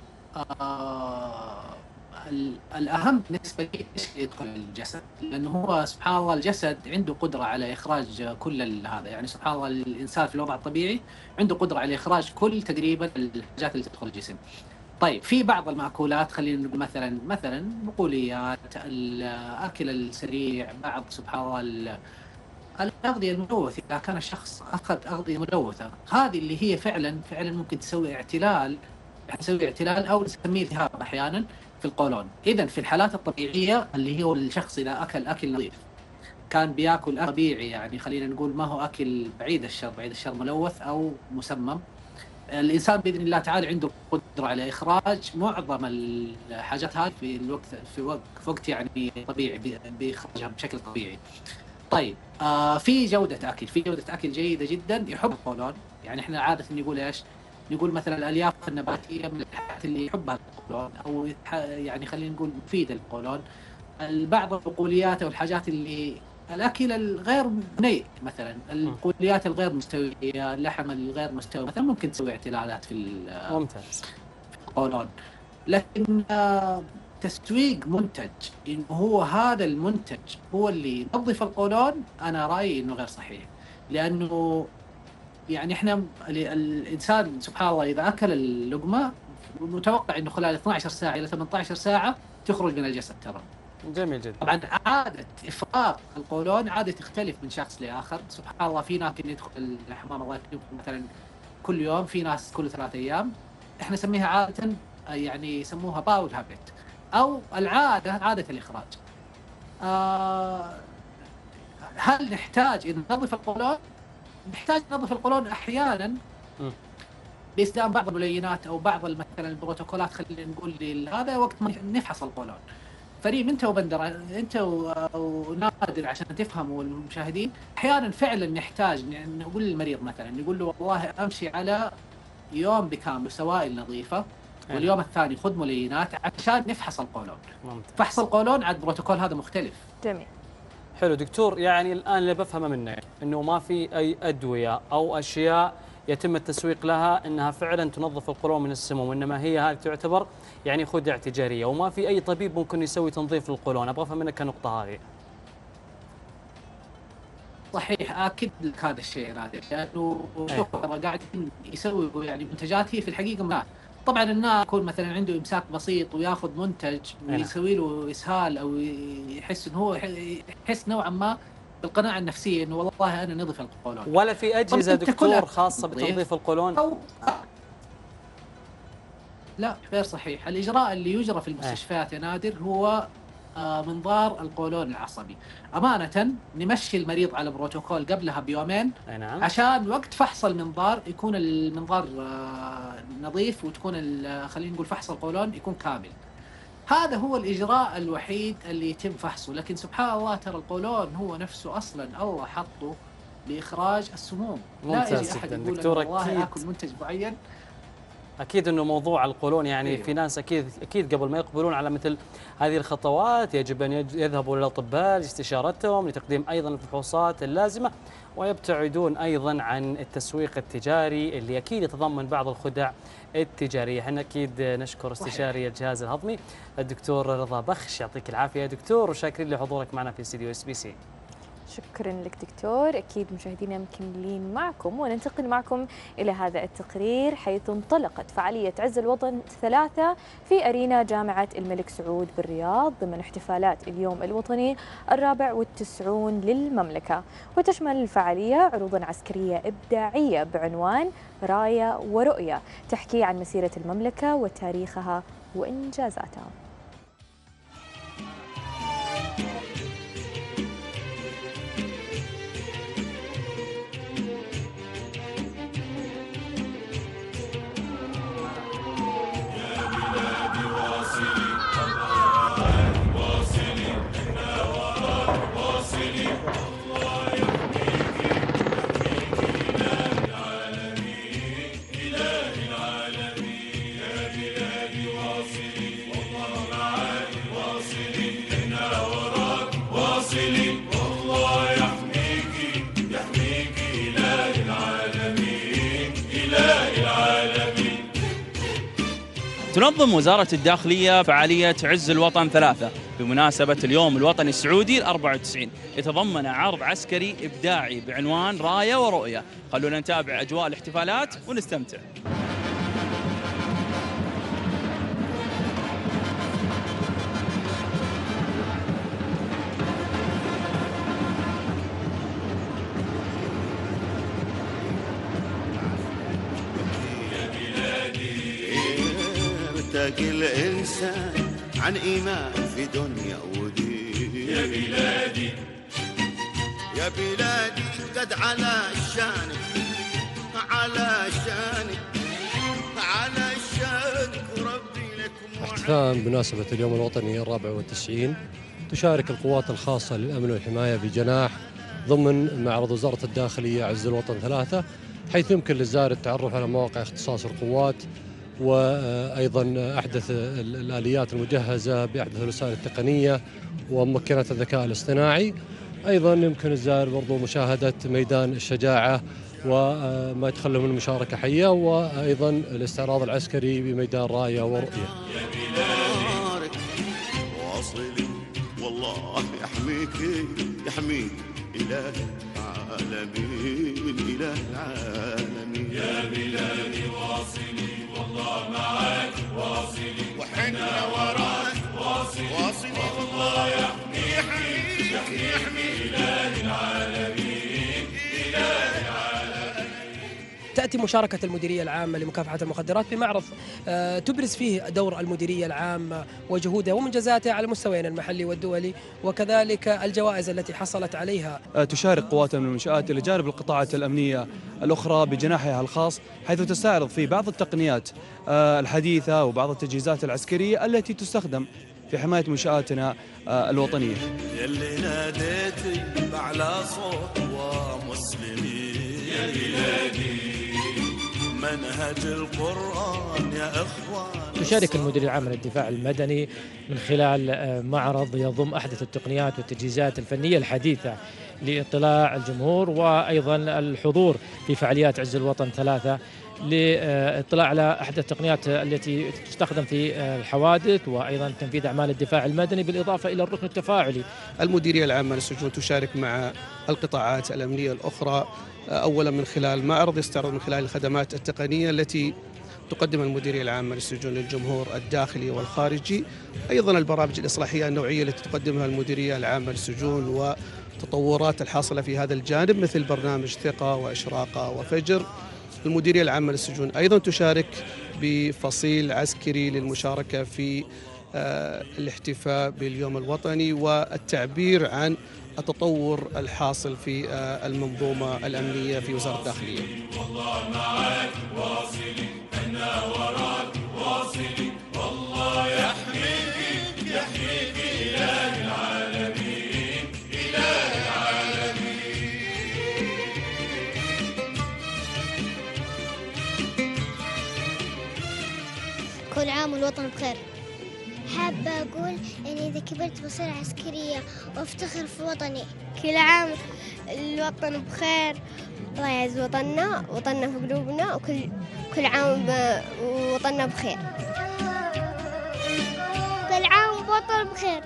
الأهم بالنسبة لي إيش يدخل الجسد، لأنه هو سبحان الله الجسد عنده قدرة على إخراج كل هذا. يعني سبحان الله الإنسان في الوضع الطبيعي عنده قدرة على إخراج كل تقريبا الحاجات اللي تدخل الجسم. طيب في بعض المأكولات خلينا نقول مثلا بقوليات، الأكل السريع، بعض سبحان الله الأغذية الملوثة. إذا كان الشخص أخذ أغذية ملوثة، هذه اللي هي فعلا ممكن تسوي اعتلال أو نسميه التهاب أحيانا في القولون. إذن في الحالات الطبيعية اللي هو الشخص إذا أكل نظيف، كان بياكل أكل طبيعي، يعني خلينا نقول ما هو أكل بعيد الشر ملوث أو مسمم، الإنسان بإذن الله تعالى عنده قدرة على إخراج معظم الحاجات هذه في وقت يعني طبيعي، بإخراجها بشكل طبيعي. طيب في جودة أكل جيدة جدا يحب القولون. يعني إحنا عادة نقول إيش؟ نقول مثلا الألياف النباتية من الحاجات اللي يحبها القولون، أو يعني خلينا نقول مفيدة للقولون. بعض البقوليات أو الحاجات اللي الأكل الغير ني مثلا، البقوليات الغير مستوية، اللحم الغير مستوي مثلا ممكن تسوي اعتلالات في القولون. لكن تسويق منتج إنه هو هذا المنتج هو اللي ينظف القولون، أنا رأيي إنه غير صحيح. لأنه يعني إحنا الإنسان سبحان الله إذا أكل اللقمة متوقع إنه خلال 12 ساعة إلى 18 ساعة تخرج من الجسد ترى. جميل جدا. طبعا عادة إفراغ القولون عادة تختلف من شخص لآخر. سبحان الله في ناس يدخل الحمام الله يكرمكم مثلا كل يوم، في ناس كل 3 أيام. إحنا نسميها عادة يعني يسموها باول هابت، أو عادة الإخراج. هل نحتاج إن ننظف القولون؟ نحتاج ننظف القولون أحيانا باستخدام بعض الملينات أو بعض مثلا البروتوكولات، خلينا نقول هذا وقت ما نفحص القولون. فريم انت وبندر، انت ونادر عشان تفهموا المشاهدين، احيانا فعلا نحتاج نقول للمريض مثلا، نقول له والله امشي على يوم بكامل سوائل نظيفه، واليوم الثاني خذ ملينات عشان نفحص القولون. فحص القولون عاد بروتوكول هذا مختلف. جميل. حلو دكتور، يعني الان اللي بفهمه منك انه ما في اي ادويه او اشياء يتم التسويق لها انها فعلا تنظف القولون من السموم، انما هي هذه تعتبر يعني خدعه تجاريه، وما في اي طبيب ممكن يسوي تنظيف للقولون. ابغى افهم منك النقطه هذه. صحيح، اكد لك هذا الشيء نادر، لانه شوف قاعد يسوي يعني منتجات هي في الحقيقه ما طبعا الناس يكون مثلا عنده امساك بسيط وياخذ منتج ويسوي له اسهال او يحس انه هو يحس نوعا ما بالقناعه النفسيه انه والله انا نظف القولون. ولا في اجهزه دكتور خاصه بتنظيف القولون؟ لا غير صحيح. الاجراء اللي يجرى في المستشفيات يا نادر هو منظار القولون العصبي. أمانة نمشي المريض على بروتوكول قبلها بيومين نعم. عشان وقت فحص المنظار يكون المنظار نظيف، وتكون خلينا نقول فحص القولون يكون كامل. هذا هو الإجراء الوحيد اللي يتم فحصه. لكن سبحان الله ترى القولون هو نفسه أصلا الله حطه لإخراج السموم. لا يجي أحد يقول والله آكل منتج معين. أكيد أنه موضوع القولون يعني في ناس أكيد قبل ما يقبلون على مثل هذه الخطوات يجب أن يذهبوا للأطباء لاستشارتهم لتقديم أيضا الفحوصات اللازمة، ويبتعدون أيضا عن التسويق التجاري اللي أكيد يتضمن بعض الخدع التجارية. احنا أكيد نشكر استشاري الجهاز الهضمي الدكتور رضا بخش، يعطيك العافية يا دكتور، وشاكرين لحضورك معنا في استديو SBC. شكرا لك دكتور. أكيد مشاهدينا مكملين معكم، وننتقل معكم إلى هذا التقرير حيث انطلقت فعالية عز الوطن 3 في أرينا جامعة الملك سعود بالرياض ضمن احتفالات اليوم الوطني 94 للمملكة. وتشمل الفعالية عروضا عسكرية إبداعية بعنوان راية ورؤية تحكي عن مسيرة المملكة وتاريخها وإنجازاتها. تنظم وزارة الداخلية فعالية عز الوطن 3 بمناسبة اليوم الوطني السعودي 94، يتضمن عرض عسكري إبداعي بعنوان راية ورؤية. خلونا نتابع أجواء الاحتفالات ونستمتع. كل إنسان عن إيمان في دنيا ودين. يا بلادي يا بلادي قد على شانك وربي لكم. احتفاء بمناسبة اليوم الوطني 94 تشارك القوات الخاصة للأمن والحماية بجناح ضمن معرض وزارة الداخلية عز الوطن 3، حيث يمكن للزائر التعرف على مواقع اختصاص القوات وأيضا أحدث الآليات المجهزة بأحدث الوسائل التقنية وممكنات الذكاء الاصطناعي. أيضا يمكن الزائر برضو مشاهدة ميدان الشجاعة وما يتخلى من مشاركة حية، وأيضا الاستعراض العسكري بميدان راية ورؤية. يا بلادي واصلي والله يحميك إله العالمين يا بلادي واصلي والله معاك واصلي وحنا وراك واصلي والله يحميك إله العالمين. تأتي مشاركة المديرية العامة لمكافحة المخدرات بمعرض تبرز فيه دور المديرية العامة وجهودها ومنجزاتها على المستويين المحلي والدولي، وكذلك الجوائز التي حصلت عليها. تشارك قواتنا من المنشآت إلى جانب القطاعات الأمنية الأخرى بجناحها الخاص، حيث تستعرض في بعض التقنيات الحديثة وبعض التجهيزات العسكرية التي تستخدم في حماية منشآتنا الوطنية. يلي ناديتي بأعلى صوت ومسلمين يا بلادي منهج القرآن يا إخوان. تشارك المديرية العامة للدفاع المدني من خلال معرض يضم أحدث التقنيات والتجهيزات الفنية الحديثة لاطلاع الجمهور وأيضا الحضور في فعاليات عز الوطن 3 للاطلاع على أحدث التقنيات التي تستخدم في الحوادث وأيضا تنفيذ أعمال الدفاع المدني، بالإضافة إلى الركن التفاعلي. المديرية العامة للسجون تشارك مع القطاعات الأمنية الأخرى، أولا من خلال معرض يستعرض من خلال الخدمات التقنية التي تقدم المديرية العامة للسجون للجمهور الداخلي والخارجي، أيضا البرامج الإصلاحية النوعية التي تقدمها المديرية العامة للسجون وتطورات الحاصلة في هذا الجانب مثل برنامج ثقة وإشراقة وفجر. المديرية العامة للسجون أيضا تشارك بفصيل عسكري للمشاركة في الاحتفاء باليوم الوطني والتعبير عن التطور الحاصل في المنظومة الأمنية في وزارة الداخلية. والله معك واصلي أنا وراك واصلي والله يحميك يحميك إله العالمين إله العالمين. كل عام والوطن بخير. حابة أقول إني إذا كبرت بصير عسكرية وأفتخر في وطني. كل عام الوطن بخير، الله يعز وطننا، وطننا في قلوبنا، وكل عام وطننا بخير. كل عام وطن بخير.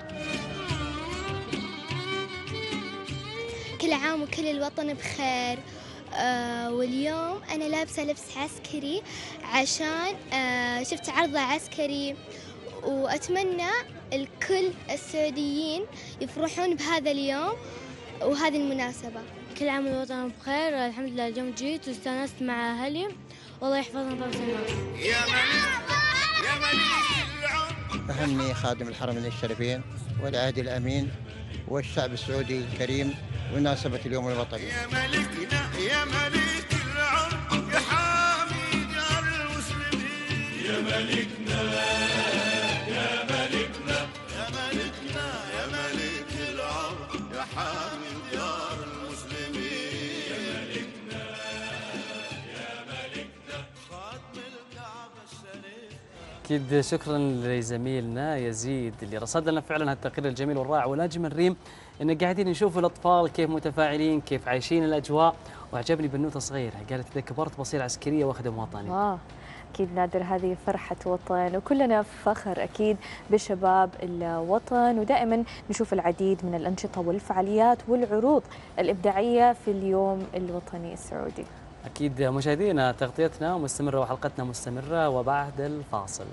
كل عام وكل الوطن بخير. واليوم أنا لابسة لبس عسكري عشان شفت عرض عسكري، وأتمنى الكل السعوديين يفرحون بهذا اليوم وهذه المناسبة. كل عام والوطن بخير. الحمد لله اليوم جيت واستانست مع أهلي، والله يحفظنا طول السنة. يا ملك يا ملك. أهني خادم الحرمين الشريفين والعهد الأمين والشعب السعودي الكريم بمناسبة اليوم الوطني. يا ملكنا يا ملك العرب يا حامي ديار المسلمين. يا ملكنا يا ملكنا يا ملكنا يا ملك العرب يا حامي ديار المسلمين. يا ملكنا يا ملكنا خادم الكعبة الشريف. أكيد شكرا لزميلنا يزيد اللي رصد لنا فعلا هالتقرير الجميل والرائع والاجمل ريم، إن قاعدين نشوف الأطفال كيف متفاعلين، كيف عايشين الأجواء. وعجبني بنوتة صغيرة قالت إذا كبرت بصير عسكرية وأخدم وطني. أكيد نادر، هذه فرحة وطن وكلنا فخر أكيد بشباب الوطن، ودائما نشوف العديد من الأنشطة والفعاليات والعروض الإبداعية في اليوم الوطني السعودي. أكيد مشاهدينا تغطيتنا مستمرة وحلقتنا مستمرة، وبعد الفاصل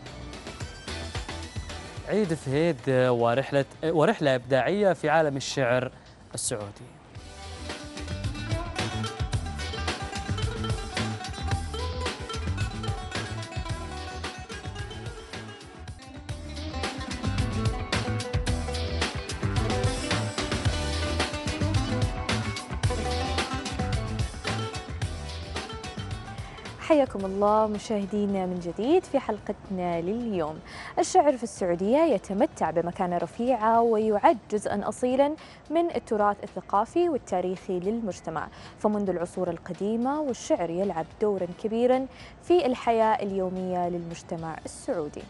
عيد فهيد ورحلة إبداعية في عالم الشعر السعودي. حياكم الله مشاهدينا من جديد في حلقتنا لليوم. الشعر في السعودية يتمتع بمكانة رفيعة ويعد جزءاً أصيلاً من التراث الثقافي والتاريخي للمجتمع، فمنذ العصور القديمة والشعر يلعب دوراً كبيراً في الحياة اليومية للمجتمع السعودي.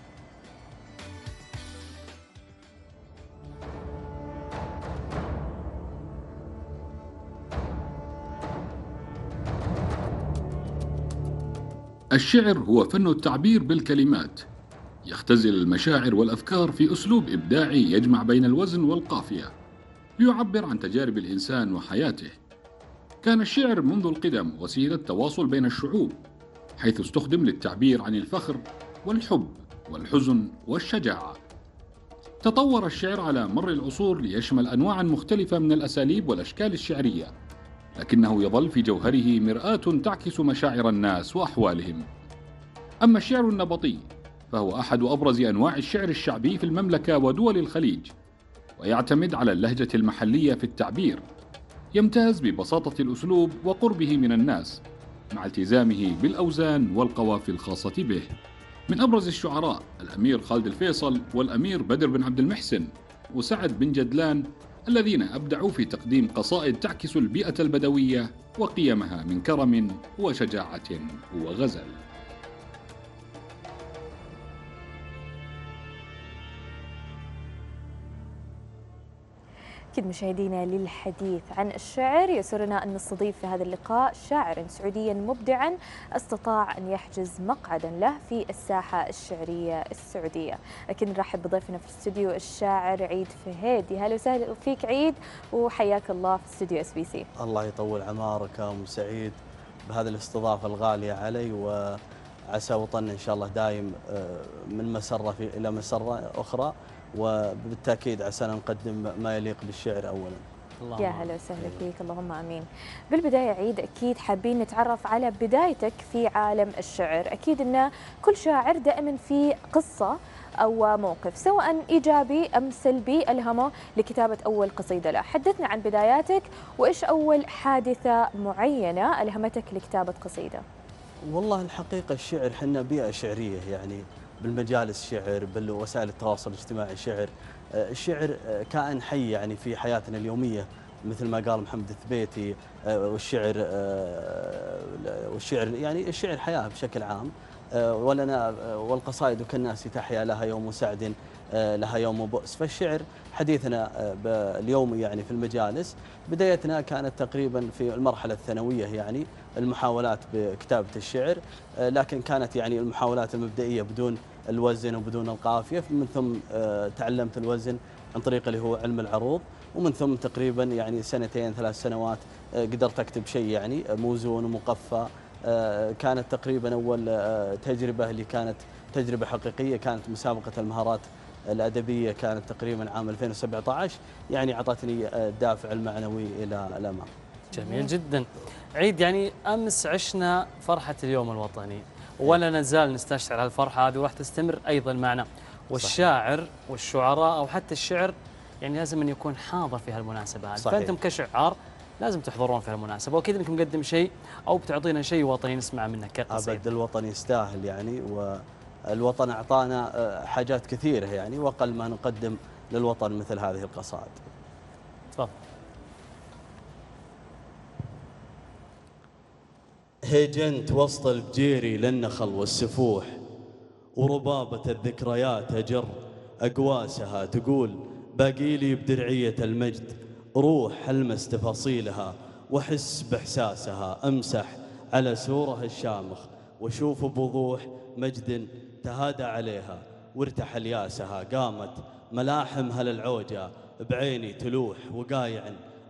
الشعر هو فن التعبير بالكلمات، يختزل المشاعر والأفكار في أسلوب إبداعي يجمع بين الوزن والقافية ليعبر عن تجارب الإنسان وحياته. كان الشعر منذ القدم وسيلة تواصل بين الشعوب، حيث استخدم للتعبير عن الفخر والحب والحزن والشجاعة. تطور الشعر على مر العصور ليشمل أنواعاً مختلفة من الأساليب والأشكال الشعرية، لكنه يظل في جوهره مرآة تعكس مشاعر الناس وأحوالهم. أما الشعر النبطي فهو أحد أبرز أنواع الشعر الشعبي في المملكة ودول الخليج، ويعتمد على اللهجة المحلية في التعبير. يمتاز ببساطة الأسلوب وقربه من الناس، مع التزامه بالأوزان والقوافي الخاصة به. من أبرز الشعراء الأمير خالد الفيصل والأمير بدر بن عبد المحسن وسعد بن جدلان، الذين أبدعوا في تقديم قصائد تعكس البيئة البدوية وقيمها من كرم وشجاعة وغزل. أكيد مشاهدينا للحديث عن الشعر يسرنا أن نستضيف في هذا اللقاء شاعرا سعوديا مبدعا استطاع أن يحجز مقعدا له في الساحة الشعرية السعودية. أكيد نرحب بضيفنا في الاستوديو الشاعر عيد فهيد. يا هلا وسهلا فيك عيد، وحياك الله في استوديو SBC. الله يطول عمارك وسعيد بهذه الاستضافة الغالية علي، وعسى وطننا إن شاء الله دايم من مسرة إلى مسرة أخرى، وبالتأكيد عسانا نقدم ما يليق بالشعر أولا. يا هلا وسهلا فيك، اللهم آمين. بالبداية عيد أكيد حابين نتعرف على بدايتك في عالم الشعر. أكيد أن كل شاعر دائما في قصة أو موقف سواء إيجابي أم سلبي ألهمه لكتابة أول قصيدة له. حدثنا عن بداياتك وإيش أول حادثة معينة ألهمتك لكتابة قصيدة؟ والله الحقيقة الشعر حنا بيئة شعرية، يعني بالمجالس شعر، بالوسائل التواصل الاجتماعي شعر. الشعر كائن حي يعني في حياتنا اليومية، مثل ما قال محمد الثبيتي. والشعر يعني الشعر حياة بشكل عام. ولنا والقصائد كالناس تحيا، لها يوم سعد لها يوم بؤس. فالشعر حديثنا اليوم يعني في المجالس بدايتنا كانت تقريبا في المرحلة الثانوية، يعني المحاولات بكتابة الشعر، لكن كانت يعني المحاولات المبدئية بدون الوزن وبدون القافية. من ثم تعلمت الوزن عن طريق اللي هو علم العروض، ومن ثم تقريبا يعني 2 3 سنوات قدرت أكتب شيء يعني موزون ومقفى. كانت تقريبا أول تجربة اللي كانت تجربة حقيقية كانت مسابقة المهارات الأدبية، كانت تقريبا عام 2017، يعني أعطتني الدافع المعنوي إلى الأمام. جميل جدا. عيد، يعني أمس عشنا فرحة اليوم الوطني ولا نزال نستشعر هالفرحة هذه وراح تستمر أيضا معنا. والشاعر والشعراء أو حتى الشعر يعني لازم أن يكون حاضر في هالمناسبة هذه. فأنتم كشعار لازم تحضرون في هالمناسبة، وأكيد أنكم مقدم شيء أو بتعطينا شيء وطني نسمع منك كقصيدة. أبد الوطن يستاهل يعني، والوطن أعطانا حاجات كثيرة يعني، وأقل ما نقدم للوطن مثل هذه القصائد. تفضل. هجنت وسط البجيري للنخل والسفوح، وربابة الذكريات أجر أقواسها، تقول باقي لي بدرعية المجد روح ألمس تفاصيلها وحس بإحساسها، أمسح على سورها الشامخ وشوف بوضوح مجد تهادى عليها وارتحل ياسها. قامت ملاحمها للعوجة بعيني تلوح، وقايع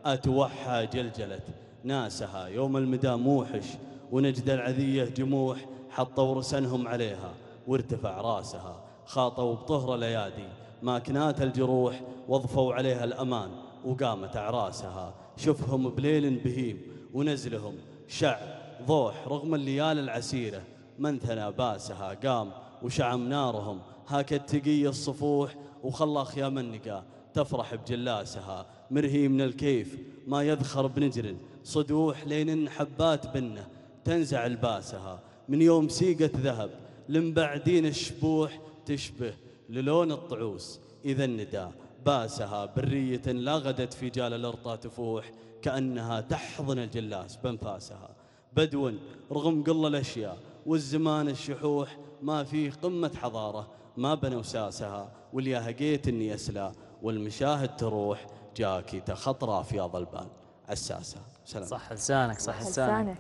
أتوحى جلجلت ناسها. يوم المدى موحش ونجد العذية جموح، حطوا رسنهم عليها وارتفع راسها. خاطوا بطهر الأيادي ماكنات الجروح، واضفوا عليها الأمان وقامت أعراسها. شفهم بليل بهيم ونزلهم شع ضوح، رغم الليالي العسيرة من ثنى باسها. قام وشعم نارهم هاك التقي الصفوح، وخلى خيام النقا تفرح بجلاسها. مرهي من الكيف ما يذخر بنجر صدوح، لين حبات بنه تنزع لباسها. من يوم سيقة ذهب لمبعدين الشبوح، تشبه للون الطعوس إذا الندى باسها. برية لا غدت في جال الأرطى تفوح، كأنها تحضن الجلاس بانفاسها. بدو رغم قل الأشياء والزمان الشحوح، ما فيه قمة حضارة ما بنوا ساسها. واليا هقيت اني اسلى والمشاهد تروح، جاكي تخطرة في البال عساسها. سلام. صح لسانك، صح لسانك.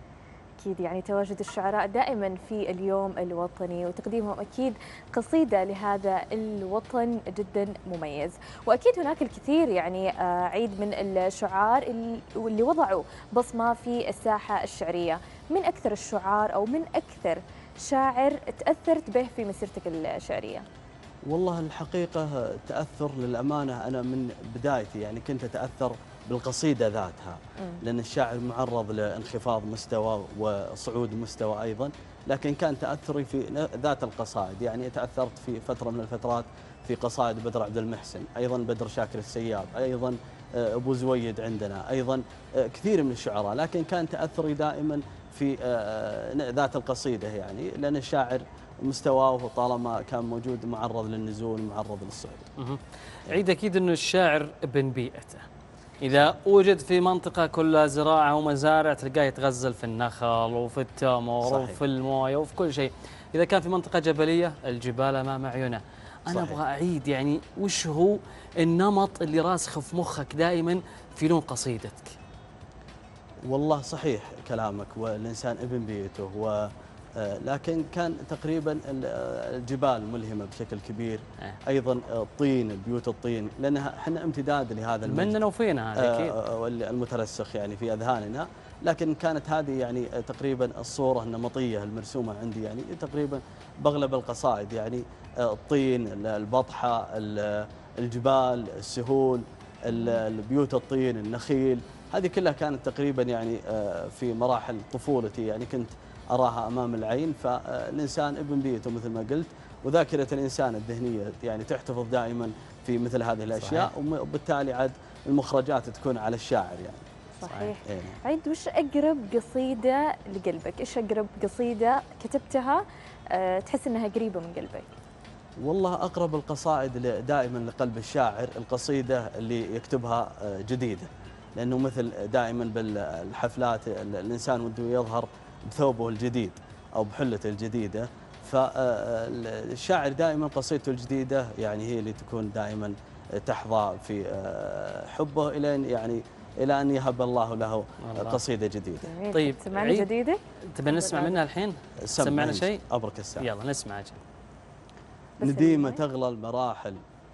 أكيد يعني تواجد الشعراء دائما في اليوم الوطني وتقديمهم أكيد قصيدة لهذا الوطن جدا مميز. وأكيد هناك الكثير يعني عيد من الشعار اللي وضعوا بصمة في الساحة الشعرية. من أكثر الشعار أو من أكثر شاعر تأثرت به في مسيرتك الشعرية؟ والله الحقيقة تأثر للأمانة أنا من بدايتي يعني كنت أتأثر بالقصيدة ذاتها، لأن الشاعر معرض لانخفاض مستوى وصعود مستوى أيضا، لكن كان تأثري في ذات القصائد. يعني تأثرت في فترة من الفترات في قصائد بدر عبد المحسن، أيضا بدر شاكر السياب، أيضا أبو زويد عندنا، أيضا كثير من الشعراء، لكن كان تأثري دائما في ذات القصيدة، يعني لأن الشاعر مستواه طالما كان موجود معرض للنزول معرض للصعود. عيد أكيد أنه الشاعر ابن بيئته، إذا وجد في منطقة كلها زراعة ومزارع تلقاه يتغزل في النخل وفي التمر وفي المويه وفي كل شيء. إذا كان في منطقة جبلية الجبال أمام عيونه. أنا أبغى أعيد يعني وش هو النمط اللي راسخ في مخك دائما في لون قصيدتك؟ والله صحيح كلامك، والإنسان ابن بيئته لكن كان تقريبا الجبال ملهمة بشكل كبير، أيضا الطين، بيوت الطين، لأنها احنا امتداد لهذا المجد مننا وفينا هذا أكيد المترسخ يعني في أذهاننا. لكن كانت هذه يعني تقريبا الصورة النمطية المرسومة عندي، يعني تقريبا بأغلب القصائد، يعني الطين، البطحة، الجبال، السهول، البيوت الطين، النخيل، هذه كلها كانت تقريبا يعني في مراحل طفولتي يعني كنت أراها أمام العين. فالإنسان ابن بيئته مثل ما قلت، وذاكرة الإنسان الذهنية يعني تحتفظ دائما في مثل هذه الأشياء، وبالتالي عاد المخرجات تكون على الشاعر يعني. صحيح. عيد، وش أقرب قصيدة لقلبك؟ إيش أقرب قصيدة كتبتها تحس أنها قريبة من قلبك؟ والله أقرب القصائد دائما لقلب الشاعر القصيدة اللي يكتبها جديدة، لأنه مثل دائما بالحفلات الإنسان وده يظهر بثوبه الجديد أو بحلته الجديدة، فالشاعر دائما قصيدته الجديدة يعني هي اللي تكون دائما تحظى في حبه إلى أن يهب الله له قصيدة جديدة. طيب سمعنا جديدة؟ تبي نسمع منها الحين؟ سمعنا شيء؟ أبرك الساعة. يلا نسمع. نديمة تغلى المراحل،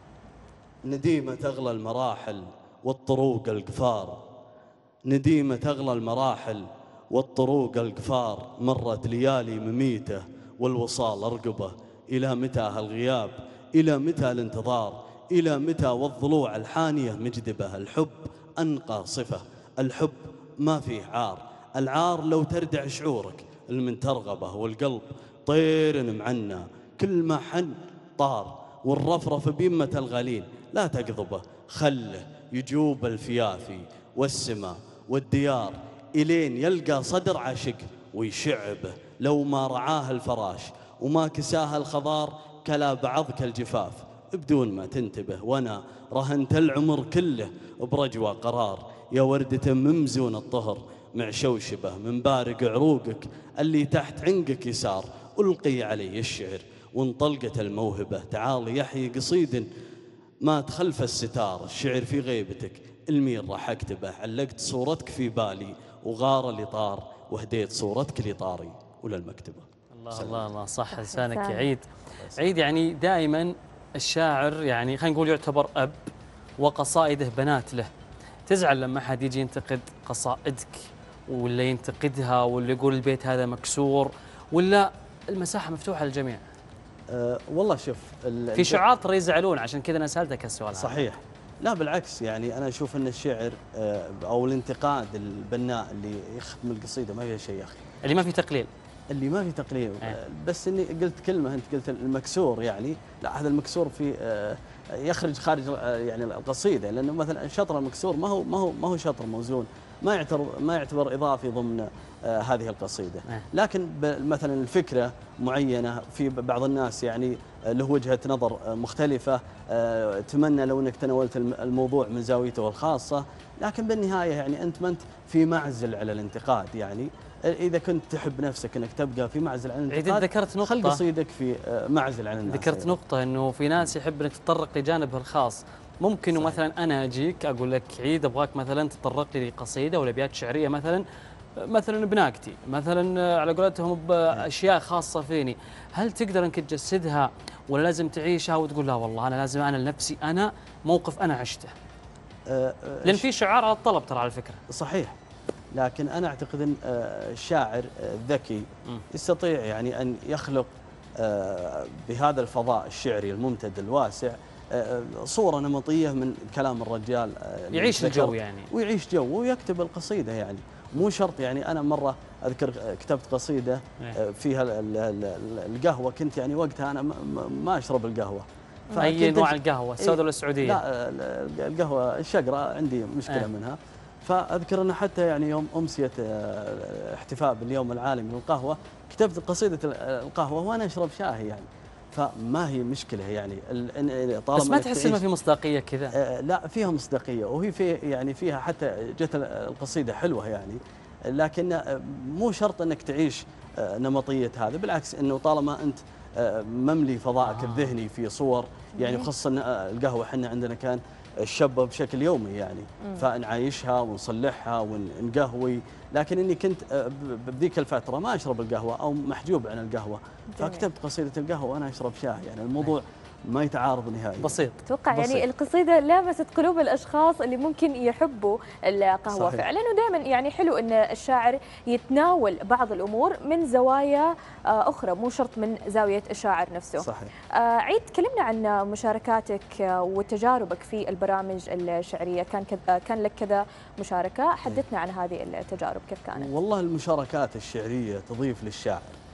نديمة تغلى المراحل والطروق القفار، نديمة تغلى المراحل والطروق القفار، مرت ليالي مميتة والوصال أرقبه، إلى متى هالغياب؟ إلى متى الانتظار؟ إلى متى والضلوع الحانية مجدبة؟ الحب أنقى صفة، الحب ما فيه عار، العار لو تردع شعورك المن ترغبه، والقلب طير معنا كل ما حن طار، والرفرف بيمة الغليل لا تقضبه، خله يجوب الفيافي والسماء والديار، إلين يلقى صدر عاشق ويشعبه، لو ما رعاه الفراش وما كساه الخضار كلا بعضك الجفاف بدون ما تنتبه، وانا رهنت العمر كله برجوى قرار، يا وردة ممزون الطهر مع شوشبه، من بارق عروقك اللي تحت عنقك يسار، ألقي علي الشعر وانطلقت الموهبة، تعال يحيي قصيد ما تخلف الستار، الشعر في غيبتك المين راح اكتبه، علقت صورتك في بالي وغار اللي طار، وهديت صورتك لطاري ولا المكتبة. الله الله الله، صح لسانك يا عيد. عيد يعني دائما الشاعر يعني خلينا نقول يعتبر أب، وقصائده بنات له. تزعل لما أحد يجي ينتقد قصائدك ولا ينتقدها ولا يقول البيت هذا مكسور، ولا المساحة مفتوحة للجميع؟ والله شوف، في شعار ترى يزعلون، عشان كذا أنا سألتك السؤال. صحيح. لا بالعكس، يعني أنا أشوف أن الشعر أو الانتقاد البناء اللي يختم القصيدة ما فيها شيء يا أخي، اللي ما في تقليل، اللي ما في تقليل. بس إني قلت كلمة، أنت قلت المكسور، يعني لا، هذا المكسور في يخرج خارج يعني القصيدة، لأنه مثلا الشطر المكسور ما هو شطر موزون، ما يعتبر إضافي ضمن هذه القصيدة. لكن مثلا الفكرة معينة في بعض الناس يعني له وجهة نظر مختلفة، تمنى لو أنك تناولت الموضوع من زاويته الخاصة، لكن بالنهاية يعني أنت ما أنت في معزل على الانتقاد. يعني إذا كنت تحب نفسك أنك تبقى في معزل عن الانتقاد، ذكرت نقطة، خل قصيدك في معزل عن الناس. ذكرت نقطة أنه في ناس يحب أنك تتطرق لجانبه الخاص. ممكن مثلا أنا أجيك أقول لك عيد أبغاك مثلا تتطرق لي قصيدة ولا أبيات شعرية مثلا بناقتي، مثلا على قولتهم بأشياء خاصة فيني، هل تقدر أنك تجسدها ولا لازم تعيشها وتقول لا والله أنا لازم أنا لنفسي أنا موقف أنا عشته؟ لأن في شعار على الطلب ترى على فكرة. صحيح، لكن أنا أعتقد أن الشاعر الذكي يستطيع يعني أن يخلق بهذا الفضاء الشعري الممتد الواسع صورة نمطية من كلام الرجال، يعيش الجو يعني، ويعيش جو ويكتب القصيدة. يعني مو شرط، يعني أنا مرة أذكر كتبت قصيدة فيها القهوة، كنت يعني وقتها أنا ما أشرب القهوة. أي نوع القهوة، السوداء ولا السعودية؟ لا، القهوة الشقرة عندي مشكلة منها. فأذكر أن حتى يعني يوم أمسية احتفاء باليوم العالمي للقهوة كتبت قصيدة القهوة وأنا أشرب شاي يعني، فما هي مشكلة يعني طالما بس ما تحس إنه في مصداقية كذا؟ لا، فيها مصداقية، وهي في يعني فيها حتى جت القصيدة حلوة يعني، لكن مو شرط أنك تعيش نمطية هذا، بالعكس إنه طالما أنت مملي فضائك الذهني في صور، يعني خاصة القهوة احنا عندنا كان الشبه بشكل يومي يعني، فنعايشها ونصلحها ونقهوي، لكن اني كنت بذيك الفتره ما اشرب القهوه او محجوب عن القهوه، فكتبت قصيده القهوه وانا اشرب شاي، يعني الموضوع ما يتعارض نهائيا. بسيط. اتوقع يعني القصيده لامست قلوب الاشخاص اللي ممكن يحبوا القهوه. صحيح. فعلا ودائما يعني حلو ان الشاعر يتناول بعض الامور من زوايا اخرى، مو شرط من زاويه الشاعر نفسه. صحيح. عيد، تكلمنا عن مشاركاتك وتجاربك في البرامج الشعريه، كان لك كذا مشاركه، حدثنا عن هذه التجارب كيف كانت؟ والله المشاركات الشعريه تضيف للشاعر،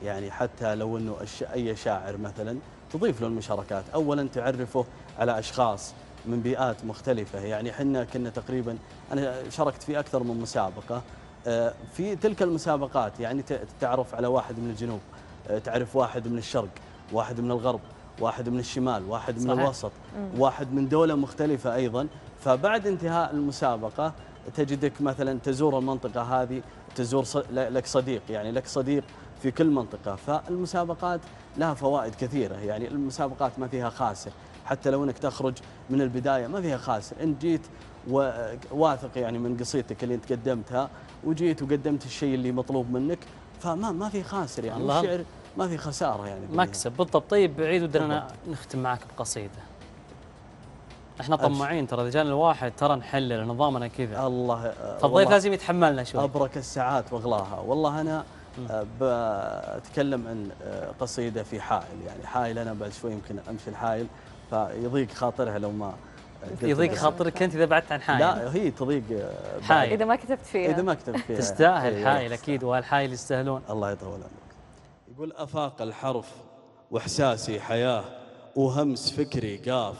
يعني حتى لو أنه أي شاعر مثلا تضيف له المشاركات. أولا تعرفه على أشخاص من بيئات مختلفة، يعني حنا كنا تقريبا أنا شاركت في أكثر من مسابقة. في تلك المسابقات يعني تعرف على واحد من الجنوب، تعرف واحد من الشرق، واحد من الغرب، واحد من الشمال، واحد من الوسط، واحد من دولة مختلفة أيضا. فبعد انتهاء المسابقة تجدك مثلا تزور المنطقة هذه، تزور لك صديق، يعني لك صديق في كل منطقة. فالمسابقات لها فوائد كثيرة، يعني المسابقات ما فيها خاسر، حتى لو انك تخرج من البداية ما فيها خاسر. انت جيت وواثق يعني من قصيدتك اللي انت قدمتها، وجيت وقدمت الشيء اللي مطلوب منك، فما في خاسر يعني. الشعر ما في خسارة يعني، مكسب بالضبط. طيب عيد ودنا نختم معك بقصيدة. احنا طماعين ترى، رجال الواحد ترى نحلل نظامنا كذا. الله فالضيف لازم يتحملنا شوي. أبرك الساعات واغلاها. والله أنا بتكلم عن قصيدة في حائل، يعني حائل أنا بعد شوي يمكن أمشي الحائل فيضيق خاطرها لو ما يضيق خاطرك أنت إذا بعدت عن حائل. لا هي تضيق حائل إذا ما كتبت فيها. إذا ما كتبت فيها تستاهل حائل أكيد، والحائل يستاهلون. الله يطول عمرك. يقول أفاق الحرف وإحساسي حياة وهمس فكري قاف،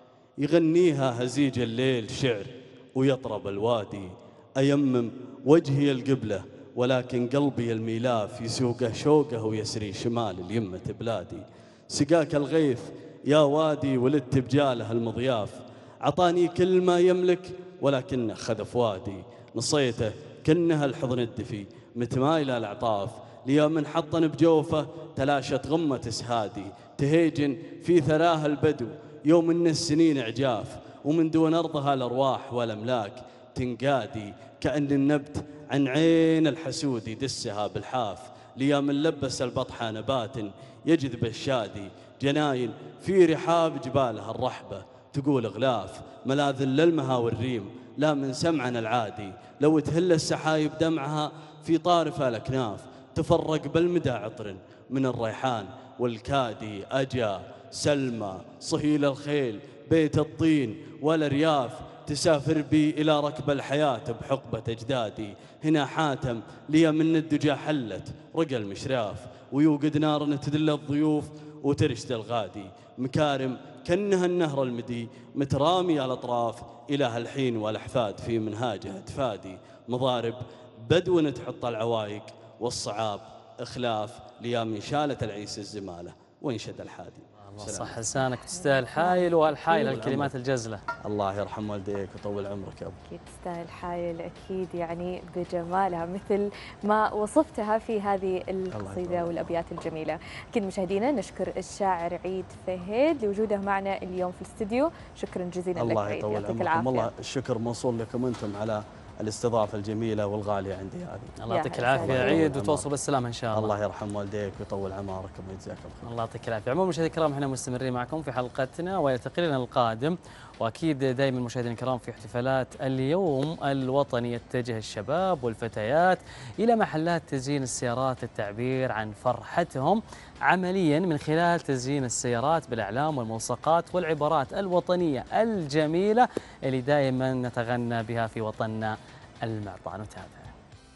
يغنيها هزيج الليل شعر ويطرب الوادي، أيمم وجهي القبلة ولكن قلبي الميلاف، يسوقه شوقه ويسري شمال اليمة بلادي. سقاك الغيث يا وادي ولدت بجاله المضياف، عطاني كل ما يملك ولكنه خذف وادي، نصيته كنها الحضن الدفي متمايلة الأعطاف، ليا من حطن بجوفه تلاشت غمة اسهادي، تهيجن في ثراها البدو يوم ان السنين عجاف، ومن دون أرضها الأرواح والأملاك تنقادي، كأن النبت عن عين الحسود يدسها بالحاف، ليا من لبس البطحة نبات يجذب الشادي، جناين في رحاب جبالها الرحبة تقول غلاف، ملاذ للمها والريم لا من سمعنا العادي، لو تهل السحايب دمعها في طارف الأكناف، تفرق بالمدى عطر من الريحان والكادي، أجا سلمى صهيل الخيل بيت الطين والأرياف، تسافر بي إلى ركب الحياة بحقبة أجدادي، هنا حاتم لي من الدجى حلت رقى المشراف، ويوقد نار تدل الضيوف وترشد الغادي، مكارم كأنها النهر المدي مترامي الأطراف، إله الحين والأحفاد في منهاجها تفادي، مضارب بدو تحط العوايق والصعاب إخلاف، ليا من شالة العيس الزمالة وينشد الحادي. صح لسانك تستاهل حايل، والحايل الكلمات الجزلة. الله يرحم والديك ويطول عمرك يا ابو. اكيد تستاهل حايل اكيد، يعني بجمالها مثل ما وصفتها في هذه القصيده والابيات الجميله. اكيد مشاهدينا نشكر الشاعر عيد فهيد لوجوده معنا اليوم في الاستديو، شكرا جزيلا لك عيد، يعطيك العافيه. والله الشكر موصول لكم انتم على الاستضافة الجميلة والغالية عندي هذه. الله يعطيك العافية عيد، وتوصل بالسلامة إن شاء الله. الله يرحم والديك ويطول عمرك ويجزاك الخير. الله يعطيك العافية. عموما مشاهدينا الكرام احنا مستمرين معكم في حلقتنا وإلى تقريرنا القادم، وأكيد دائما مشاهدينا الكرام في احتفالات اليوم الوطني يتجه الشباب والفتيات إلى محلات تزيين السيارات للتعبير عن فرحتهم عمليا من خلال تزيين السيارات بالأعلام والملصقات والعبارات الوطنية الجميلة اللي دائما نتغنى بها في وطننا المعطاء. نتابع.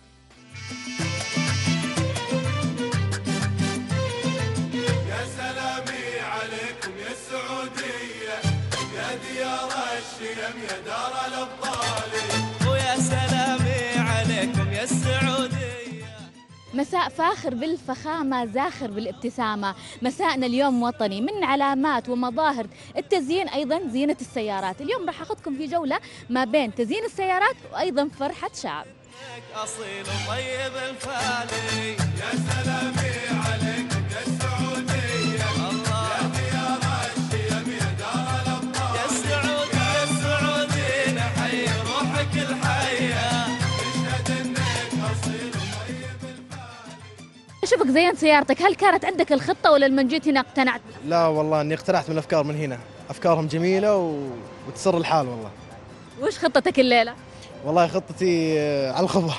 يا سلامي عليكم يا السعودية، يا ديار الشيم يا دار الأبطال، ويا سلامي عليكم يا السعودية. مساء فاخر بالفخامة زاخر بالابتسامة، مساءنا اليوم وطني من علامات ومظاهر التزيين أيضا زينة السيارات. اليوم راح أخذكم في جولة ما بين تزيين السيارات وأيضا فرحة شعب. أصيل وطيب الفالي، يا سلامي عليكم يا السعودية، الله يا ديار الشيم يا دار الأبطال، يا السعودي يا السعودي نحيي روحك الحية، نشهد انك أصيل وطيب الفالي. أشوفك زينت سيارتك، هل كانت عندك الخطة ولا لما جيت هنا اقتنعت؟ لا والله اني اقتنعت من الافكار من هنا، افكارهم جميلة وتسر الحال والله. وش خطتك الليلة؟ والله خطتي على الخضر.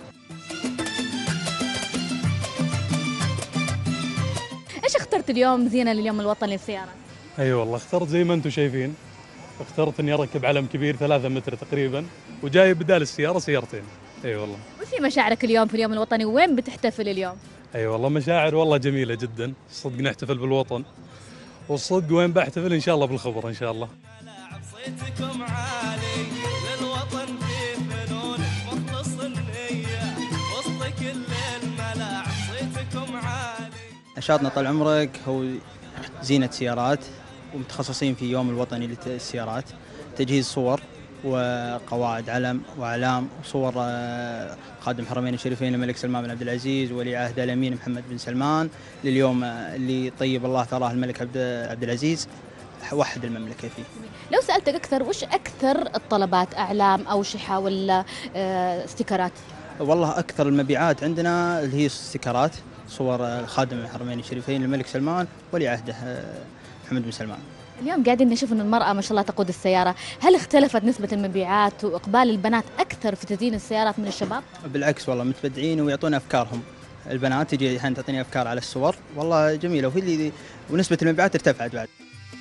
ايش اخترت اليوم زينة لليوم الوطني للسيارات؟ اي والله اخترت زي ما انتم شايفين، اخترت اني اركب علم كبير 3 متر تقريبا، وجاي بدال السيارة سيارتين. اي والله. وش مشاعرك اليوم في اليوم الوطني، وين بتحتفل اليوم؟ اي والله مشاعر والله جميله جدا، صدق نحتفل بالوطن، والصدق وين بحتفل ان شاء الله بالخبر ان شاء الله. صيتكم عالي للوطن في فنون مخلص النية وسط كل الملاعب صيتكم عالي. نشاطنا طال عمرك هو زينة سيارات، ومتخصصين في يوم الوطني للسيارات، تجهيز صور وقواعد علم وأعلام وصور خادم الحرمين الشريفين الملك سلمان بن عبد العزيز ولي عهده الأمين محمد بن سلمان لليوم اللي طيب الله ثراه الملك عبد العزيز وحد المملكة فيه. لو سألتك أكثر، وش أكثر الطلبات؟ أعلام أو شحة ولا استيكرات؟ والله أكثر المبيعات عندنا اللي هي استيكرات، صور خادم الحرمين الشريفين الملك سلمان ولي عهده محمد بن سلمان. اليوم قاعدين نشوف أن المرأة ما شاء الله تقود السيارة، هل اختلفت نسبة المبيعات وإقبال البنات أكثر في تزيين السيارات من الشباب؟ بالعكس والله متبدعين ويعطونا أفكارهم، البنات تجي الحين تعطيني أفكار على الصور والله جميلة، وهي اللي ونسبة المبيعات ارتفعت بعد.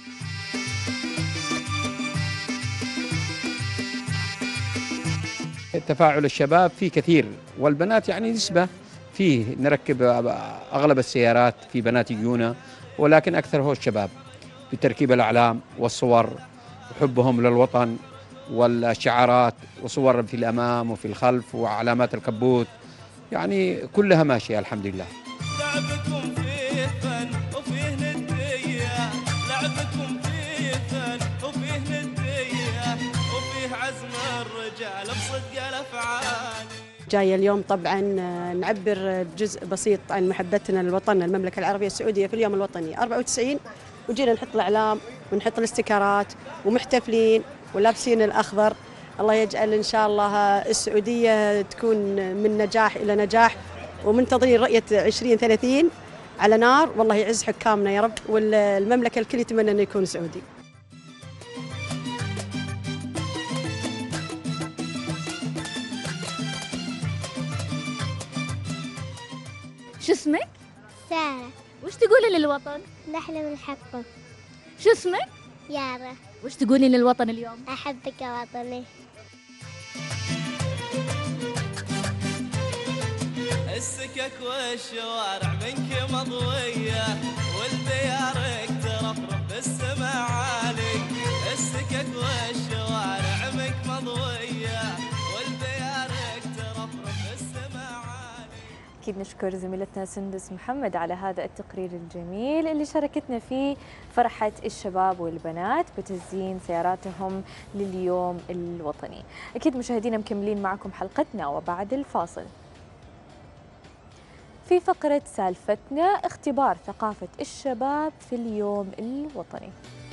تفاعل الشباب فيه كثير، والبنات يعني نسبة فيه، نركب أغلب السيارات في بنات يجونا، ولكن أكثر هو الشباب بتركيب الأعلام والصور وحبهم للوطن والشعارات وصور في الأمام وفي الخلف وعلامات الكبوت، يعني كلها ماشية الحمد لله. لعبكم فيه فن وفيه ندية، لعبكم فيه فن وفيه ندية وفيه عزم الرجال بصدق الأفعال. جاية اليوم طبعا نعبر بجزء بسيط عن محبتنا للوطن المملكة العربية السعودية في اليوم الوطني 94، وجينا نحط الأعلام ونحط الاستيكرات ومحتفلين ولابسين الأخضر. الله يجعل إن شاء الله السعودية تكون من نجاح إلى نجاح، ومنتظرين رؤية 2030 على نار، والله يعز حكامنا يا رب، والمملكة الكل يتمنى أنه يكون سعودي. شو اسمك؟ سارة. وش تقولي للوطن؟ نحلم نحقق. شو اسمك؟ يارا. وش تقولي للوطن اليوم؟ أحبك يا وطني. السكك والشوارع منك مضوية والديارك ترفرف بالسما عالي، السكك والشوارع منك مضوية والديارك ترفرف بالسما عالي. أكيد نشكر زميلتنا سندس محمد على هذا التقرير الجميل اللي شاركتنا فيه فرحة الشباب والبنات بتزيين سياراتهم لليوم الوطني. أكيد مشاهدينا مكملين معكم حلقتنا وبعد الفاصل. في فقرة سالفتنا اختبار ثقافة الشباب في اليوم الوطني.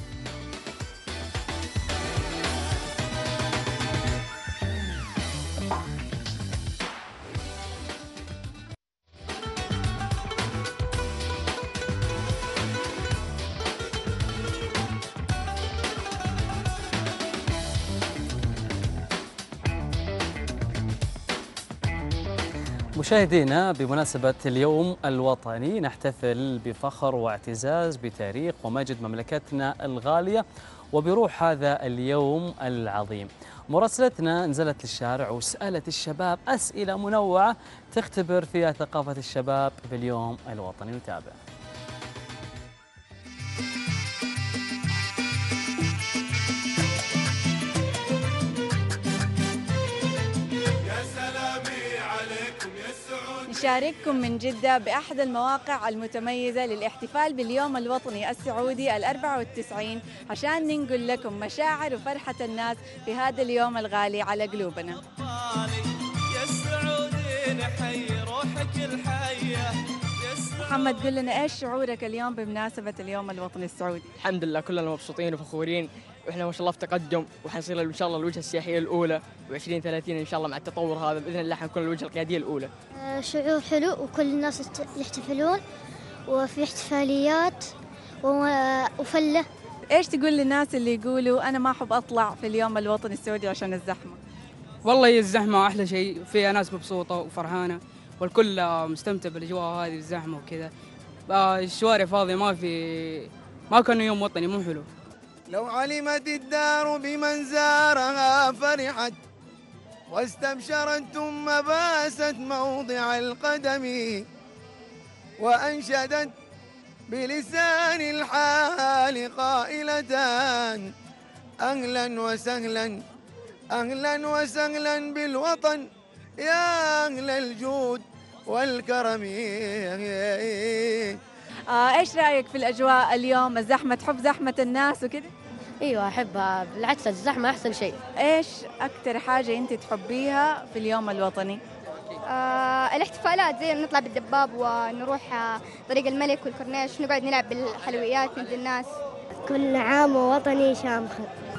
مشاهدينا، بمناسبة اليوم الوطني نحتفل بفخر واعتزاز بتاريخ ومجد مملكتنا الغالية وبروح هذا اليوم العظيم. مراسلتنا نزلت للشارع وسألت الشباب أسئلة منوعة تختبر فيها ثقافة الشباب باليوم الوطني. نتابع. نشارككم من جدة بأحد المواقع المتميزة للاحتفال باليوم الوطني السعودي 94 عشان ننقل لكم مشاعر وفرحة الناس في هذا اليوم الغالي على قلوبنا. يا السعودي نحيي روحك الحية. محمد، قل لنا ايش شعورك اليوم بمناسبة اليوم الوطني السعودي؟ الحمد لله كلنا مبسوطين وفخورين، واحنا ما شاء الله في تقدم، وحنصير ان شاء الله الوجهه السياحيه الاولى، و2030 ان شاء الله مع التطور هذا باذن الله حنكون الوجهه القياديه الاولى. شعور حلو وكل الناس يحتفلون وفي احتفاليات وفله. ايش تقول للناس اللي يقولوا انا ما احب اطلع في اليوم الوطني السعودي عشان الزحمه؟ والله هي الزحمه احلى شيء، فيها ناس مبسوطه وفرحانه والكل مستمتع بالاجواء هذه الزحمه وكذا. الشوارع فاضيه، ما كان يوم وطني مو حلو. لو علمت الدار بمن زارها فرحت واستبشرت ثم باست موضع القدم، وأنشدت بلسان الحال قائلتان: أهلا وسهلا أهلا وسهلا بالوطن يا أهل الجود والكرم. ايش رايك في الاجواء اليوم؟ الزحمه، تحب زحمه الناس وكذا؟ ايوه احبها، بالعكس الزحمه احسن شيء. ايش اكثر حاجه انت تحبيها في اليوم الوطني؟ الاحتفالات، زي نطلع بالدباب ونروح طريق الملك والكورنيش، نقعد نلعب بالحلويات عند الناس. كل عام ووطني شامخ.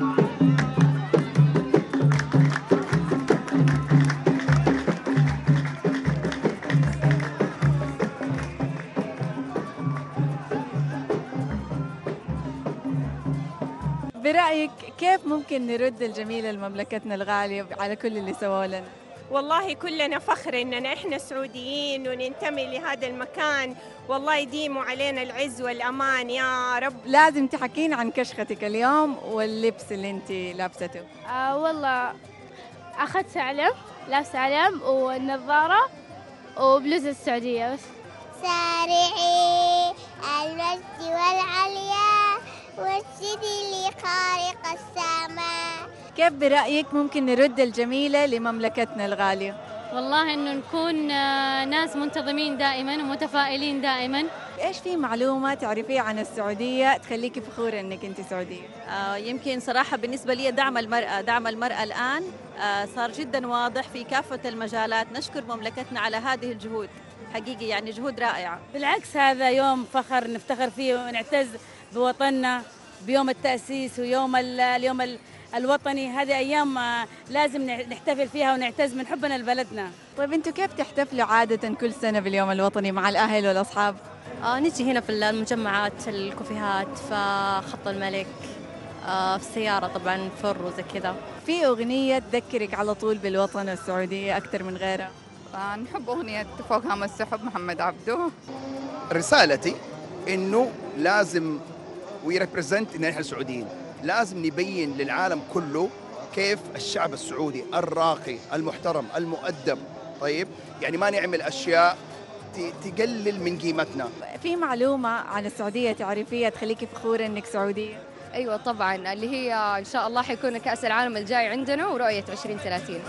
برأيك كيف ممكن نرد الجميل لمملكتنا الغالية على كل اللي سووه لنا؟ والله كلنا فخر إننا إحنا سعوديين وننتمي لهذا المكان، والله يديموا علينا العز والأمان يا رب. لازم تحكين عن كشختك اليوم واللبس اللي انت لابسته. والله أخذت علم، لابسة علم والنظارة وبلوزة السعودية بس. سارعي المجد والعليا واسجدي لخالق السماء. كيف برأيك ممكن نرد الجميلة لمملكتنا الغالية؟ والله إنه نكون ناس منتظمين دائما ومتفائلين دائما. إيش في معلومة تعرفيها عن السعودية تخليكي فخورة إنك أنت سعودية؟ يمكن صراحة بالنسبة لي دعم المرأة الآن صار جدا واضح في كافة المجالات. نشكر مملكتنا على هذه الجهود، حقيقي يعني جهود رائعة. بالعكس هذا يوم فخر نفتخر فيه ونعتز بوطننا، بيوم التأسيس ويوم اليوم الوطني. هذه أيام لازم نحتفل فيها ونعتز من حبنا لبلدنا. طيب أنتوا كيف تحتفلوا عادة كل سنة باليوم الوطني مع الأهل والأصحاب؟ نجي هنا في المجمعات، الكافيهات، في خط الملك، في السيارة طبعا، فر وزي كذا. في أغنية تذكرك على طول بالوطن والسعودية أكثر من غيرها؟ نحب أغنية فوق هام السحب محمد عبده. رسالتي إنه لازم ويريبريزنت إن إحنا السعوديين لازم نبين للعالم كله كيف الشعب السعودي الراقي المحترم المؤدب. طيب يعني ما نعمل أشياء تقلل من قيمتنا. في معلومة عن السعودية تعرفيها تخليكي فخورة إنك سعودية؟ أيوة طبعا، اللي هي إن شاء الله حيكون كأس العالم الجاي عندنا ورؤية 2030.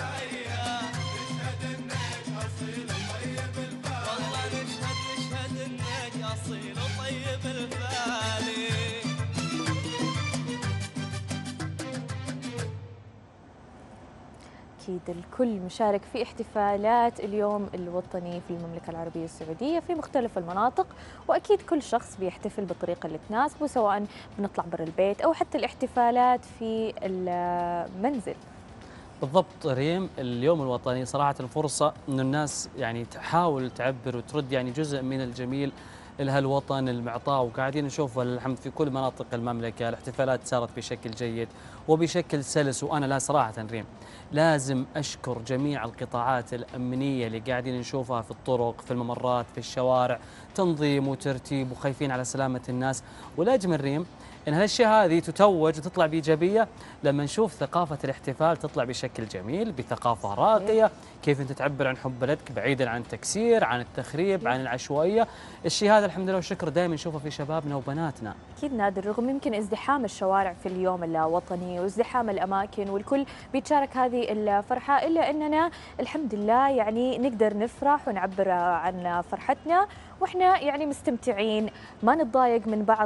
أكيد الكل مشارك في احتفالات اليوم الوطني في المملكة العربية السعودية في مختلف المناطق، وأكيد كل شخص بيحتفل بالطريقة اللي تناسبه، سواء بنطلع برا البيت أو حتى الاحتفالات في المنزل. بالضبط ريم، اليوم الوطني صراحة فرصة إنه الناس يعني تحاول تعبر وترد يعني جزء من الجميل لهالوطن المعطاء، وقاعدين نشوف الحمد في كل مناطق المملكة الاحتفالات صارت بشكل جيد وبشكل سلس. وأنا لا صراحة ريم لازم أشكر جميع القطاعات الأمنية اللي قاعدين نشوفها في الطرق، في الممرات، في الشوارع، تنظيم وترتيب وخايفين على سلامة الناس. والأجمل ريم إن هالأشياء هذه تتوج وتطلع بإيجابية لما نشوف ثقافة الاحتفال تطلع بشكل جميل، بثقافة راقية، كيف أنت تعبر عن حب بلدك بعيدا عن التكسير، عن التخريب، عن العشوائية. الشيء هذا الحمد لله والشكر دائما نشوفه في شبابنا وبناتنا. أكيد نادر، رغم يمكن ازدحام الشوارع في اليوم الوطني وازدحام الأماكن والكل بيتشارك هذه الفرحة، إلا أننا الحمد لله يعني نقدر نفرح ونعبر عن فرحتنا وإحنا يعني مستمتعين، ما نتضايق من بعض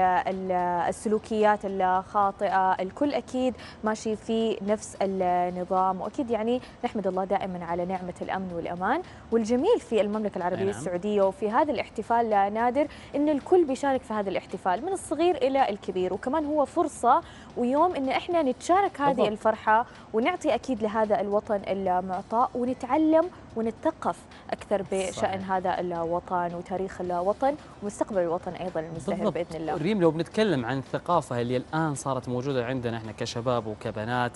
السلوكيات الخاطئة. الكل أكيد ماشي في نفس النظام، وأكيد يعني نحمد الله دائما على نعمة الأمن والأمان. والجميل في المملكة العربية السعودية وفي هذا الاحتفال نادر إن الكل بيشارك في هذا الاحتفال من الصغير إلى الكبير، وكمان هو فرصة ويوم إن إحنا نتشارك هذه الفرحة ونعطي أكيد لهذا الوطن المعطاء ونتعلم ونتثقف أكثر بشأن هذا الوطن وتاريخ الوطن ومستقبل الوطن أيضا المزدهر بإذن الله. ريم، لو بنتكلم عن الثقافة اللي الآن صارت موجودة عندنا إحنا كشباب وكبنات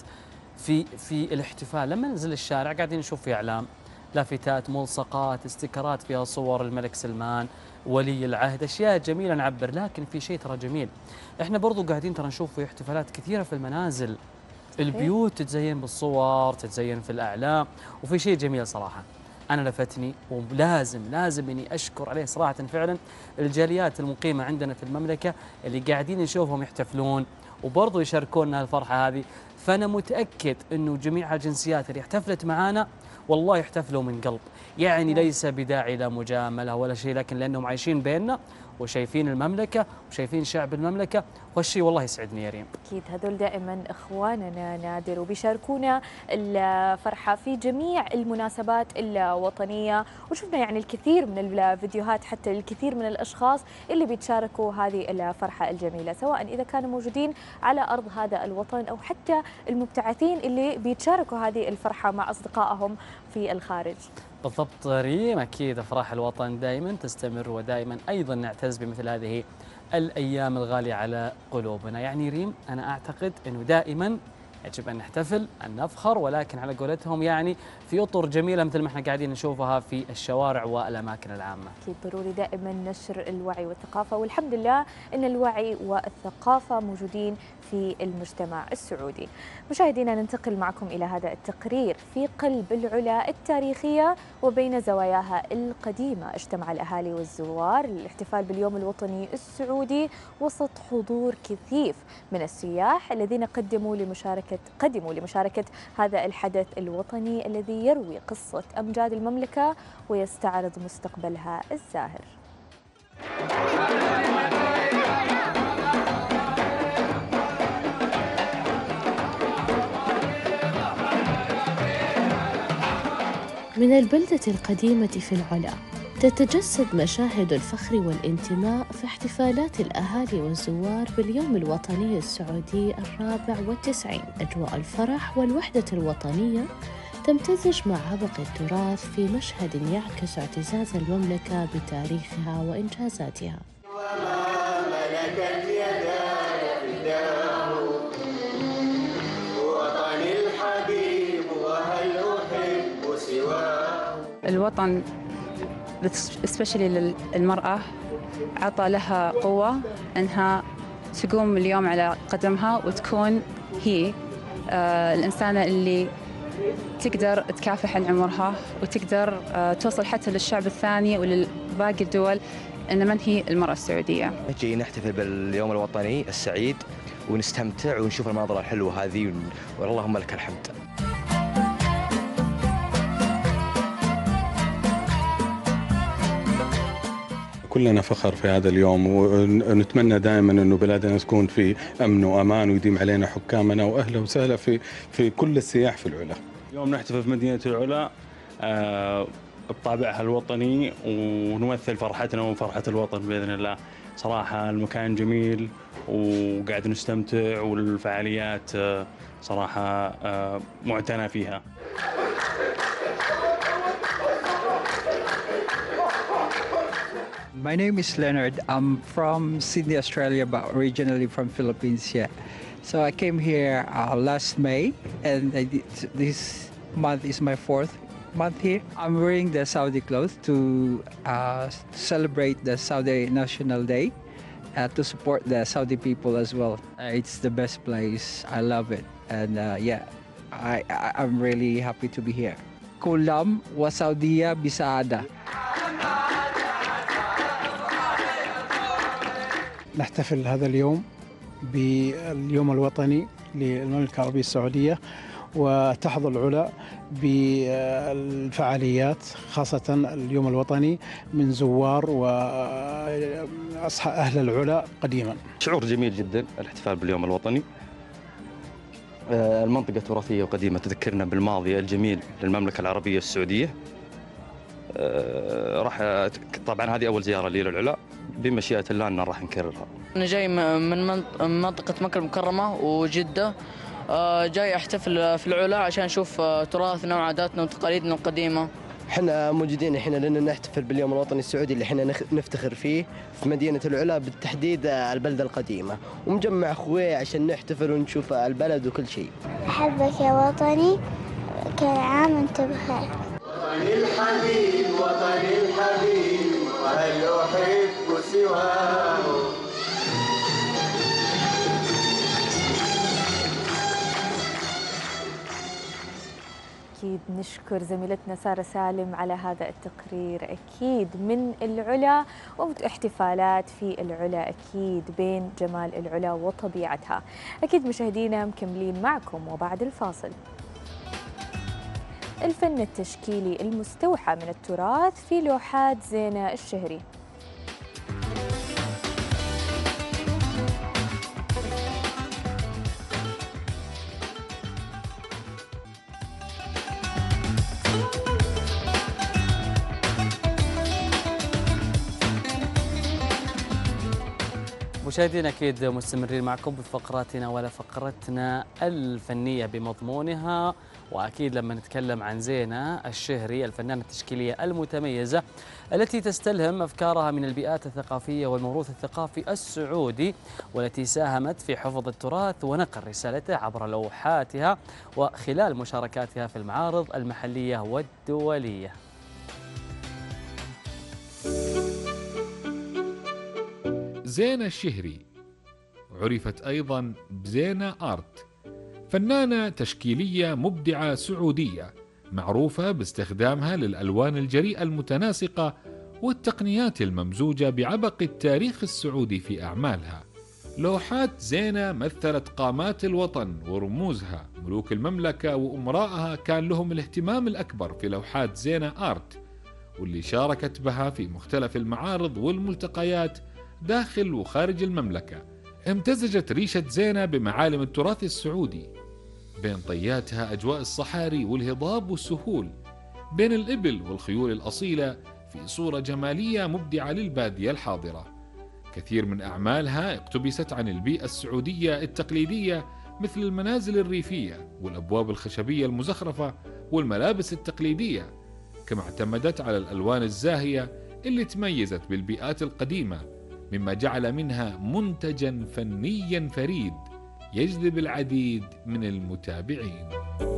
في الاحتفال، لما ننزل الشارع قاعدين نشوف في إعلام، لافتات، ملصقات، استيكرات فيها صور الملك سلمان، ولي العهد، أشياء جميلة نعبر. لكن في شيء ترى جميل، إحنا برضو قاعدين ترى نشوف في احتفالات كثيرة في المنازل، البيوت تتزين بالصور، تتزين في الأعلام، وفي شيء جميل صراحة. أنا لفتني ولازم إني أشكر عليه صراحة فعلا الجاليات المقيمة عندنا في المملكة اللي قاعدين نشوفهم يحتفلون وبرضو يشاركونا الفرحة هذه. فأنا متأكد أنه جميع الجنسيات اللي احتفلت معانا والله يحتفلوا من قلب، يعني ليس بداعي لا مجاملة ولا شيء، لكن لأنهم عايشين بيننا وشايفين المملكة وشايفين شعب المملكة، والشيء والله يسعدني يا ريم. أكيد هذول دائما إخواننا نادر، وبيشاركونا الفرحة في جميع المناسبات الوطنية، وشفنا يعني الكثير من الفيديوهات حتى الكثير من الأشخاص اللي بيتشاركوا هذه الفرحة الجميلة، سواء إذا كانوا موجودين على أرض هذا الوطن أو حتى المبتعثين اللي بيتشاركوا هذه الفرحة مع أصدقائهم في الخارج. بالضبط ريم، أكيد أفراح الوطن دائما تستمر، ودائما أيضا نعتز بمثل هذه الأيام الغالية على قلوبنا. يعني ريم أنا أعتقد أنه دائما يجب أن نحتفل، أن نفخر، ولكن على قولتهم يعني في أطر جميلة مثل ما احنا قاعدين نشوفها في الشوارع والأماكن العامة. أكيد ضروري دائما نشر الوعي والثقافة، والحمد لله أن الوعي والثقافة موجودين في المجتمع السعودي. مشاهدينا ننتقل معكم إلى هذا التقرير. في قلب العلا التاريخية وبين زواياها القديمة اجتمع الأهالي والزوار للاحتفال باليوم الوطني السعودي وسط حضور كثيف من السياح الذين قدموا لمشاركة هذا الحدث الوطني الذي يروي قصة أمجاد المملكة ويستعرض مستقبلها الزاهر. من البلدة القديمة في العلا تتجسد مشاهد الفخر والانتماء في احتفالات الأهالي والزوار باليوم الوطني السعودي 94. أجواء الفرح والوحدة الوطنية تمتزج مع عبق التراث في مشهد يعكس اعتزاز المملكة بتاريخها وإنجازاتها. الوطن especially للمرأة عطى لها قوة أنها تقوم اليوم على قدمها وتكون هي الإنسانة اللي تقدر تكافح عن عمرها وتقدر توصل حتى للشعب الثاني ولباقي الدول أن من هي المرأة السعودية. نجي نحتفل باليوم الوطني السعيد ونستمتع ونشوف المناظر الحلوة هذه واللهم لك الحمد. كلنا فخر في هذا اليوم، ونتمنى دائما انه بلادنا تكون في امن وامان ويديم علينا حكامنا، واهلا وسهلا في كل السياح في العلا. اليوم نحتفل في مدينه العلا بطابعها الوطني ونمثل فرحتنا وفرحه الوطن باذن الله. صراحه المكان جميل وقاعد نستمتع والفعاليات صراحه معتنى فيها. My name is Leonard. I'm from Sydney, Australia, but originally from Philippines. Yeah, so I came here last May, and this month is my 4th month here. I'm wearing the Saudi clothes to celebrate the Saudi National Day, to support the Saudi people as well. It's the best place. I love it, and yeah, I'm really happy to be here. Kulam wa Saudiya bisaada. نحتفل هذا اليوم باليوم الوطني للمملكة العربية السعودية، وتحظى العلا بالفعاليات خاصة اليوم الوطني من زوار وأصحاب أهل العلا قديما. شعور جميل جدا الاحتفال باليوم الوطني. المنطقة تراثية وقديمة تذكرنا بالماضي الجميل للمملكة العربية السعودية. راح طبعا هذه أول زيارة لي للعلا، بمشيئة الله أننا راح نكررها. أنا جاي من منطقة مكة المكرمة وجدة، جاي أحتفل في العلا عشان أشوف تراثنا وعاداتنا وتقاليدنا القديمة. احنا موجودين الحين لأن نحتفل باليوم الوطني السعودي اللي احنا نفتخر فيه في مدينة العلا، بالتحديد البلدة القديمة، ومجمع أخوي عشان نحتفل ونشوف البلد وكل شيء. أحبك يا وطني، كل عام وأنت بخير. وطني الحبيب وطني الحبيب وهل أحب سواه. أكيد نشكر زميلتنا سارة سالم على هذا التقرير. أكيد من العلا واحتفالات في العلا، أكيد بين جمال العلا وطبيعتها. أكيد مشاهدينا مكملين معكم وبعد الفاصل. الفن التشكيلي المستوحى من التراث في لوحات زينة الشهري. مشاهدينا أكيد مستمرين معكم بفقراتنا ولا فقرتنا الفنية بمضمونها. وأكيد لما نتكلم عن زينة الشهري، الفنانة التشكيلية المتميزة التي تستلهم أفكارها من البيئات الثقافية والموروث الثقافي السعودي، والتي ساهمت في حفظ التراث ونقل رسالته عبر لوحاتها وخلال مشاركاتها في المعارض المحلية والدولية. زينة الشهري عرفت أيضا بزينة آرت، فنانة تشكيلية مبدعة سعودية معروفة باستخدامها للألوان الجريئة المتناسقة والتقنيات الممزوجة بعبق التاريخ السعودي في أعمالها. لوحات زينة مثلت قامات الوطن ورموزها. ملوك المملكة وأمراءها كان لهم الاهتمام الأكبر في لوحات زينة آرت، واللي شاركت بها في مختلف المعارض والملتقيات داخل وخارج المملكة. امتزجت ريشة زينة بمعالم التراث السعودي، بين طياتها أجواء الصحاري والهضاب والسهول، بين الإبل والخيول الأصيلة، في صورة جمالية مبدعة للبادية الحاضرة. كثير من أعمالها اقتبست عن البيئة السعودية التقليدية، مثل المنازل الريفية والأبواب الخشبية المزخرفة والملابس التقليدية، كما اعتمدت على الألوان الزاهية اللي تميزت بالبيئات القديمة، مما جعل منها منتجا فنيا فريد يجذب العديد من المتابعين.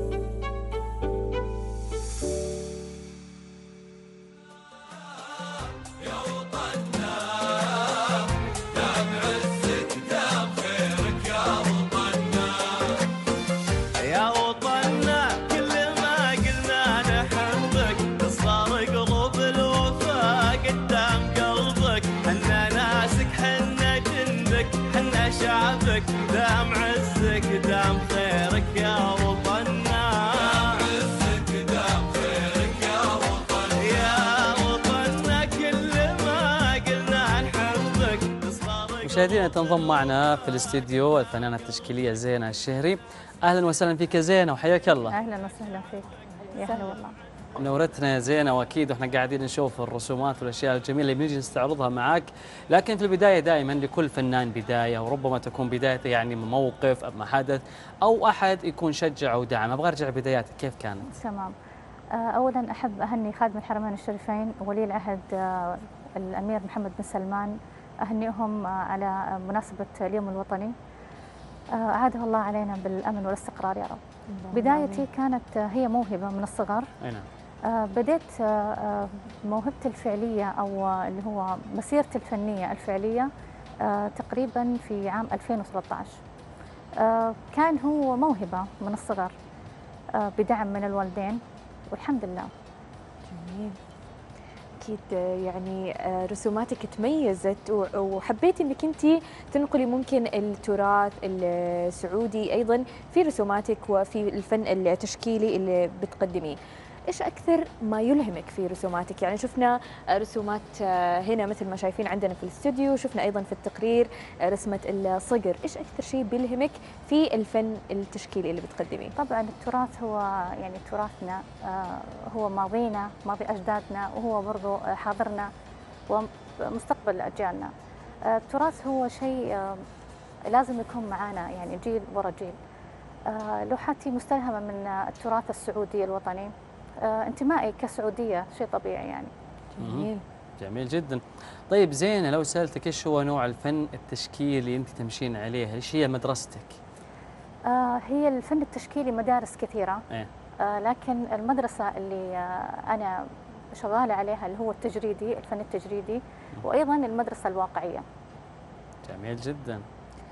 شعبك دام عزك دام خيرك يا وطننا، دام عزك دام خيرك يا وطننا، يا وطننا كل ما قلنا نحبك. مشاهدينا تنضم معنا في الاستديو الفنانة التشكيلية زينة الشهري. أهلا وسهلا فيك يا زينة وحياك الله. أهلا وسهلا فيك، يا هلا والله. نورتنا يا زينة، واكيد واحنا قاعدين نشوف الرسومات والاشياء الجميله اللي بنجي نستعرضها معك. لكن في البدايه دائما لكل فنان بدايه، وربما تكون بدايته يعني من موقف او حدث او احد يكون شجعه ودعم. ابغى ارجع بداياتك، كيف كانت؟ تمام. اولا احب اهني خادم الحرمين الشريفين ولي العهد الامير محمد بن سلمان، اهنيهم على مناسبه اليوم الوطني. اعاده الله علينا بالامن والاستقرار يا رب. بدايتي كانت هي موهبه من الصغر. اي نعم. بديت موهبتي الفعلية أو اللي هو مسيرتي الفنية الفعلية تقريبا في عام 2013. كان هو موهبة من الصغر بدعم من الوالدين والحمد لله. جميل. أكيد يعني رسوماتك تميزت وحبيت أنك أنت تنقلي ممكن التراث السعودي أيضا في رسوماتك وفي الفن التشكيلي اللي بتقدميه. إيش أكثر ما يلهمك في رسوماتك؟ يعني شفنا رسومات هنا مثل ما شايفين عندنا في الاستوديو، شفنا أيضا في التقرير رسمة الصقر. إيش أكثر شيء بيلهمك في الفن التشكيلي اللي بتقدميه؟ طبعا التراث هو يعني تراثنا، هو ماضينا، ماضي أجدادنا، وهو برضو حاضرنا ومستقبل أجيالنا. التراث هو شيء لازم يكون معنا يعني جيل ورا جيل. لوحاتي مستلهمة من التراث السعودي الوطني. انتمائي كسعودية شيء طبيعي يعني. جميل. جميل جدا. طيب زينة، لو سألتك ايش هو نوع الفن التشكيلي اللي انت تمشين عليه، ايش هي مدرستك؟ هي الفن التشكيلي مدارس كثيرة. إيه؟ لكن المدرسة اللي أنا شغالة عليها اللي هو التجريدي، الفن التجريدي، وأيضا المدرسة الواقعية. جميل جدا.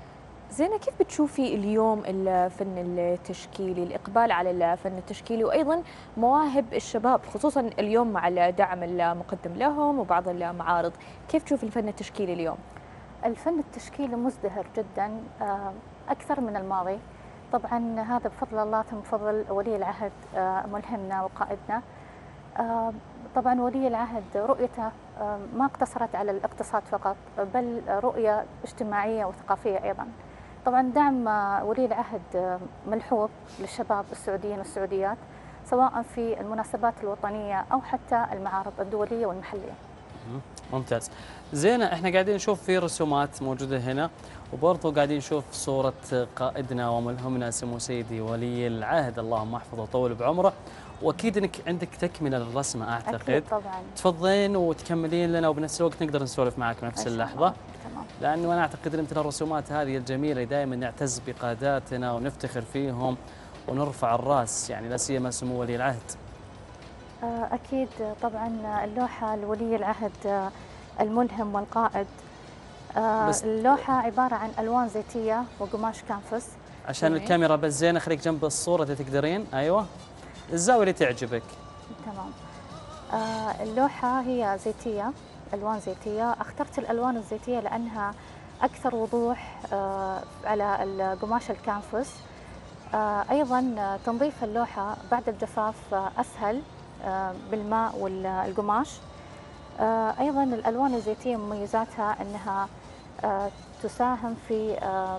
زينة، كيف بتشوفي اليوم الفن التشكيلي، الإقبال على الفن التشكيلي وأيضا مواهب الشباب، خصوصا اليوم مع الدعم المقدم لهم وبعض المعارض؟ كيف تشوفي الفن التشكيلي اليوم؟ الفن التشكيلي مزدهر جدا، أكثر من الماضي. طبعا هذا بفضل الله، ثم بفضل ولي العهد ملهمنا وقائدنا. طبعا ولي العهد رؤيته ما اقتصرت على الاقتصاد فقط، بل رؤية اجتماعية وثقافية أيضا. طبعا دعم ولي العهد ملحوظ للشباب السعوديين والسعوديات، سواء في المناسبات الوطنية أو حتى المعارض الدولية والمحلية. ممتاز. زينة، احنا قاعدين نشوف في رسومات موجودة هنا، وبرضه قاعدين نشوف صورة قائدنا وملهمنا سمو سيدي ولي العهد، اللهم احفظه وطول بعمره، واكيد انك عندك تكمله للرسمه اعتقد. أكيد طبعا. تفضلين وتكملين لنا، وبنفس الوقت نقدر نسولف معك بنفس اللحظه. تمام. لانه انا اعتقد ان مثل الرسومات هذه الجميله دائما نعتز بقاداتنا ونفتخر فيهم ونرفع الراس، يعني لا سيما سمو ولي العهد. أكيد طبعا. اللوحة لولي العهد الملهم والقائد، اللوحة عبارة عن ألوان زيتية وقماش كانفس. عشان الكاميرا بس زينة، خليك جنب الصورة إذا تقدرين. أيوة، الزاوية اللي تعجبك. تمام. اللوحة هي زيتية، ألوان زيتية. اخترت الألوان الزيتية لأنها أكثر وضوح على القماش الكانفس. أيضا تنظيف اللوحة بعد الجفاف أسهل بالماء والقماش. أيضا الألوان الزيتية مميزاتها أنها تساهم في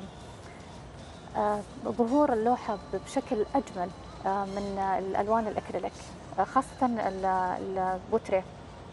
ظهور اللوحة بشكل أجمل من الألوان الأكريليك، خاصة البوتريه.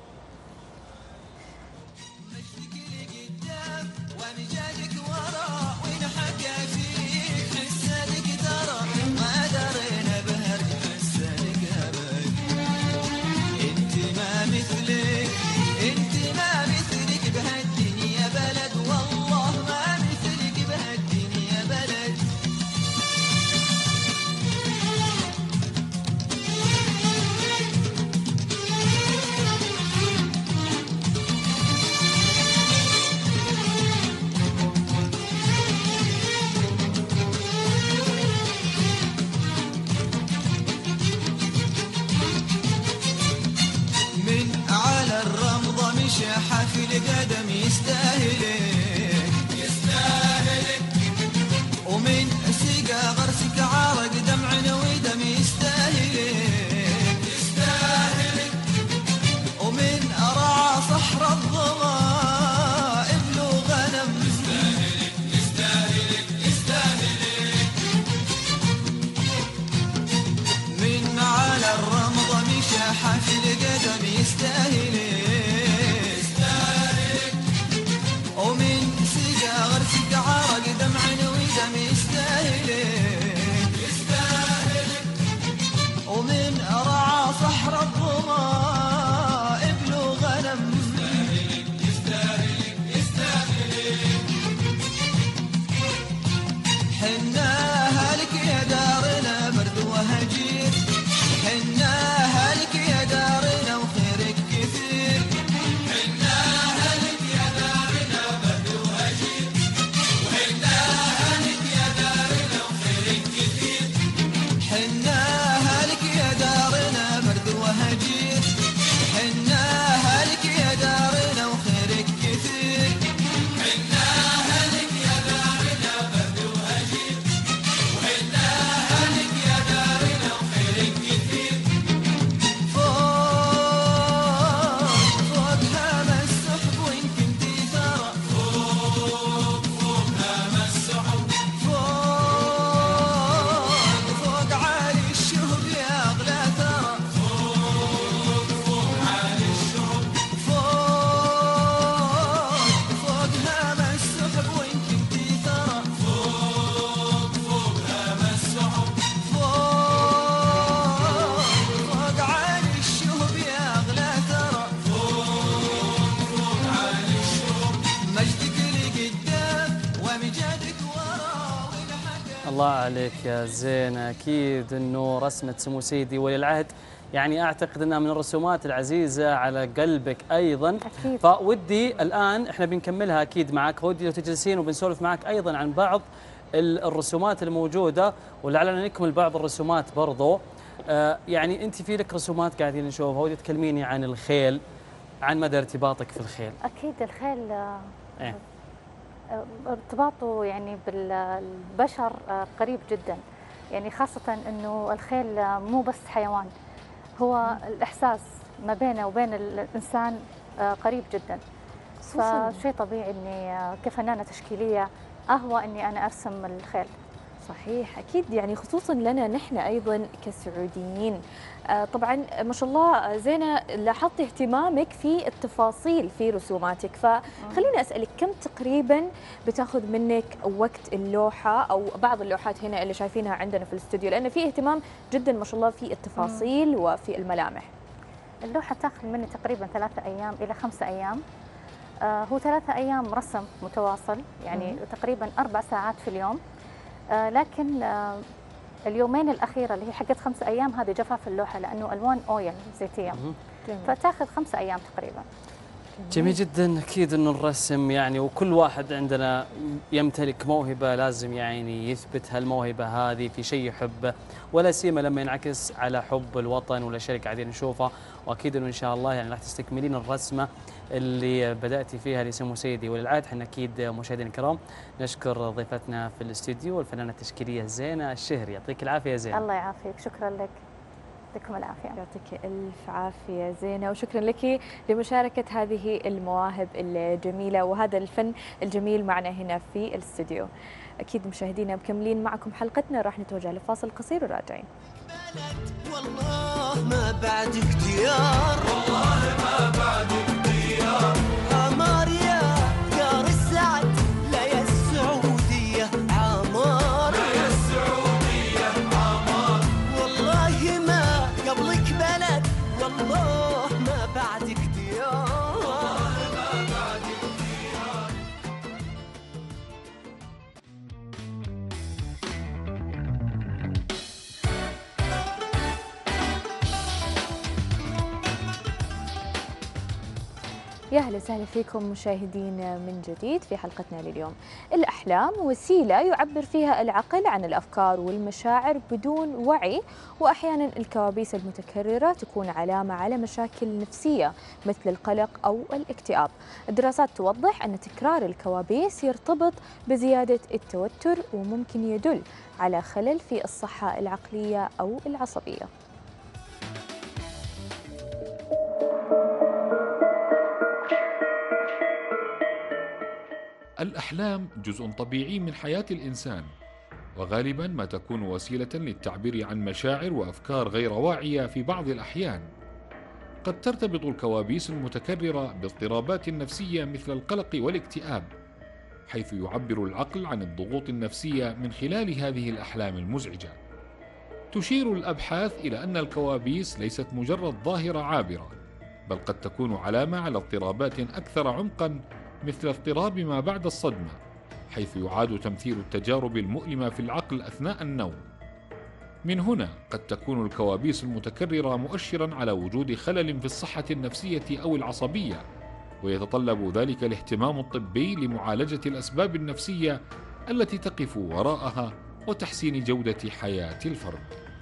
حافل قدم يستاهلك يستاهلك، ومن سقى غرسك عارق دمع ودم يستاهلك يستاهلك، ومن أرعى صحر الظما إبل وغنم يستاهلك يستاهلك يستاهلك، من على الرمضة مشى حافل قدم يستاهلك، الله عليك يا زين. أكيد أنه رسمة سمو سيدي ولي العهد يعني أعتقد أنها من الرسومات العزيزة على قلبك أيضا. أكيد. فودي الآن إحنا بنكملها أكيد معك، ودي لو تجلسين وبنسولف معك أيضا عن بعض الرسومات الموجودة، ولعلنا نكمل بعض الرسومات برضو. يعني أنت في لك رسومات قاعدين نشوفها، ودي تكلميني عن الخيل، عن مدى ارتباطك في الخيل. أكيد الخيل إيه؟ ارتباطه يعني بالبشر قريب جدا، يعني خاصة أنه الخيل مو بس حيوان، هو الإحساس ما بينه وبين الإنسان قريب جدا. فشيء طبيعي أني كفنانة تشكيلية أهوى أني أنا أرسم الخيل. صحيح، أكيد يعني خصوصا لنا نحن أيضا كسعوديين. طبعا ما شاء الله زينة، لاحظت اهتمامك في التفاصيل في رسوماتك، فخليني أسألك كم تقريبا بتاخذ منك وقت اللوحة أو بعض اللوحات هنا اللي شايفينها عندنا في الاستوديو، لأن في اهتمام جدا ما شاء الله في التفاصيل وفي الملامح. اللوحة تاخذ مني تقريبا 3 أيام إلى 5 أيام. هو 3 أيام رسم متواصل، يعني تقريبا 4 ساعات في اليوم. لكن اليومين الأخيرة اللي هي حقت 5 أيام هذه جفاف اللوحة، لأنه ألوان أويل زيتية، فتاخذ 5 أيام تقريبا. جميل جدا. أكيد أنه الرسم يعني، وكل واحد عندنا يمتلك موهبة لازم يعني يثبت هالموهبة هذه في شيء يحبه، ولا سيما لما ينعكس على حب الوطن والأشياء اللي قاعدين نشوفها. وأكيد أنه إن شاء الله يعني راح تستكملين الرسمة اللي بدأتي فيها اللي اسمه سيدي وللعهد. احنا أكيد مشاهدينا الكرام نشكر ضيفتنا في الاستديو الفنانة التشكيلية زينة الشهري. يعطيك العافية يا زينة. الله يعافيك، شكرا لك، يعطيكم العافية. يعطيك ألف عافية زينة، وشكرا لك لمشاركة هذه المواهب الجميلة وهذا الفن الجميل معنا هنا في الاستوديو. أكيد مشاهدينا مكملين معكم حلقتنا، راح نتوجه لفاصل قصير وراجعين. والله ما بعدك ديار، والله ما بعدك ديار، عمار يا دار السعد، لا يا السعودية عمار، لا يا السعودية عمار، والله ما قبلك بلد، والله ما بعدك ديار، والله ما بعدك ديار. يا اهلا وسهلا فيكم مشاهدينا من جديد في حلقتنا لليوم. الأحلام وسيلة يعبر فيها العقل عن الأفكار والمشاعر بدون وعي، وأحيانا الكوابيس المتكررة تكون علامة على مشاكل نفسية مثل القلق أو الاكتئاب. الدراسات توضح أن تكرار الكوابيس يرتبط بزيادة التوتر وممكن يدل على خلل في الصحة العقلية أو العصبية. الأحلام جزء طبيعي من حياة الإنسان، وغالبا ما تكون وسيلة للتعبير عن مشاعر وأفكار غير واعية. في بعض الأحيان قد ترتبط الكوابيس المتكررة باضطرابات نفسية مثل القلق والاكتئاب، حيث يعبر العقل عن الضغوط النفسية من خلال هذه الأحلام المزعجة. تشير الأبحاث إلى أن الكوابيس ليست مجرد ظاهرة عابرة، بل قد تكون علامة على اضطرابات أكثر عمقا مثل اضطراب ما بعد الصدمة، حيث يعاد تمثيل التجارب المؤلمة في العقل أثناء النوم. من هنا قد تكون الكوابيس المتكررة مؤشرا على وجود خلل في الصحة النفسية أو العصبية، ويتطلب ذلك الاهتمام الطبي لمعالجة الأسباب النفسية التي تقف وراءها وتحسين جودة حياة الفرد.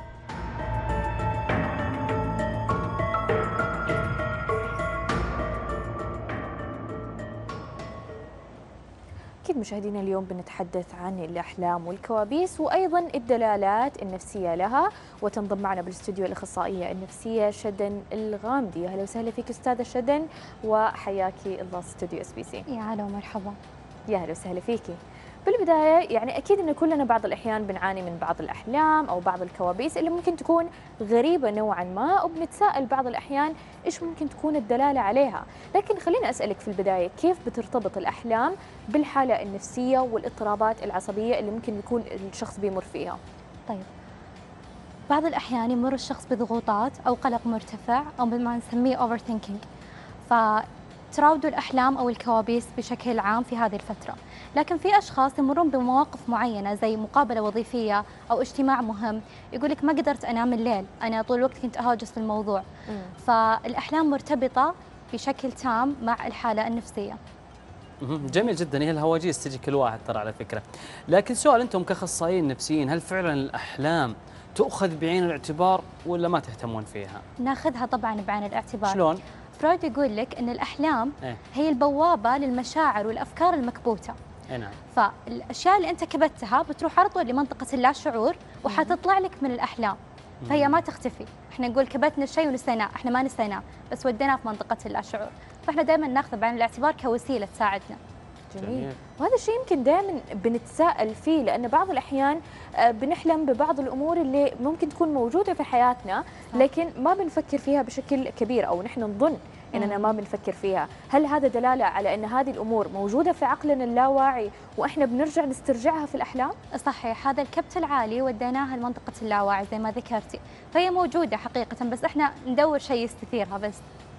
أكيد مشاهدينا اليوم بنتحدث عن الأحلام والكوابيس وأيضا الدلالات النفسية لها، وتنضم معنا بالاستوديو الأخصائية النفسية شدن الغامدي. أهلا وسهلا فيك أستاذة شدن، وحياكي الله استوديو SBC. يا هلا ومرحبا. يا هلا وسهلا فيكي. بالبداية يعني أكيد أن كلنا بعض الأحيان بنعاني من بعض الأحلام أو بعض الكوابيس اللي ممكن تكون غريبة نوعا ما، وبنتساءل بعض الأحيان إيش ممكن تكون الدلالة عليها. لكن خليني أسألك في البداية، كيف بترتبط الأحلام بالحالة النفسية والاضطرابات العصبية اللي ممكن يكون الشخص بيمر فيها؟ طيب، بعض الأحيان يمر الشخص بضغوطات أو قلق مرتفع أو بما نسميه overthinking، تراودوا الأحلام أو الكوابيس بشكل عام في هذه الفترة، لكن في أشخاص يمرون بمواقف معينة زي مقابلة وظيفية أو اجتماع مهم، يقول لك ما قدرت أنام الليل، أنا طول الوقت كنت أهاجس في الموضوع. فالأحلام مرتبطة بشكل تام مع الحالة النفسية. جميل جدا، هي الهواجيس تجي كل واحد ترى على فكرة. لكن سؤال، أنتم كأخصائيين نفسيين هل فعلا الأحلام تؤخذ بعين الاعتبار ولا ما تهتمون فيها؟ ناخذها طبعا بعين الاعتبار. شلون؟ فرويد يقول لك أن الأحلام هي البوابة للمشاعر والأفكار المكبوتة. نعم. فالأشياء اللي أنت كبتها بتروح على طول لمنطقة اللاشعور وحتطلع لك من الأحلام، فهي ما تختفي. احنا نقول كبتنا الشيء ونسيناه، احنا ما نسيناه بس وديناه في منطقة اللاشعور، فاحنا دائما ناخذه بعين الاعتبار كوسيلة تساعدنا. جميل. وهذا الشيء يمكن دائما بنتساءل فيه، لأن بعض الأحيان بنحلم ببعض الأمور اللي ممكن تكون موجودة في حياتنا لكن ما بنفكر فيها بشكل كبير، أو نحن نظن إننا ما بنفكر فيها. هل هذا دلالة على أن هذه الأمور موجودة في عقلنا اللاواعي وإحنا بنرجع نسترجعها في الأحلام؟ صحيح، هذا الكبت العالي وديناها لمنطقة اللاواعي زي ما ذكرتي، فهي موجودة حقيقة بس إحنا ندور شيء يستثيرها بس.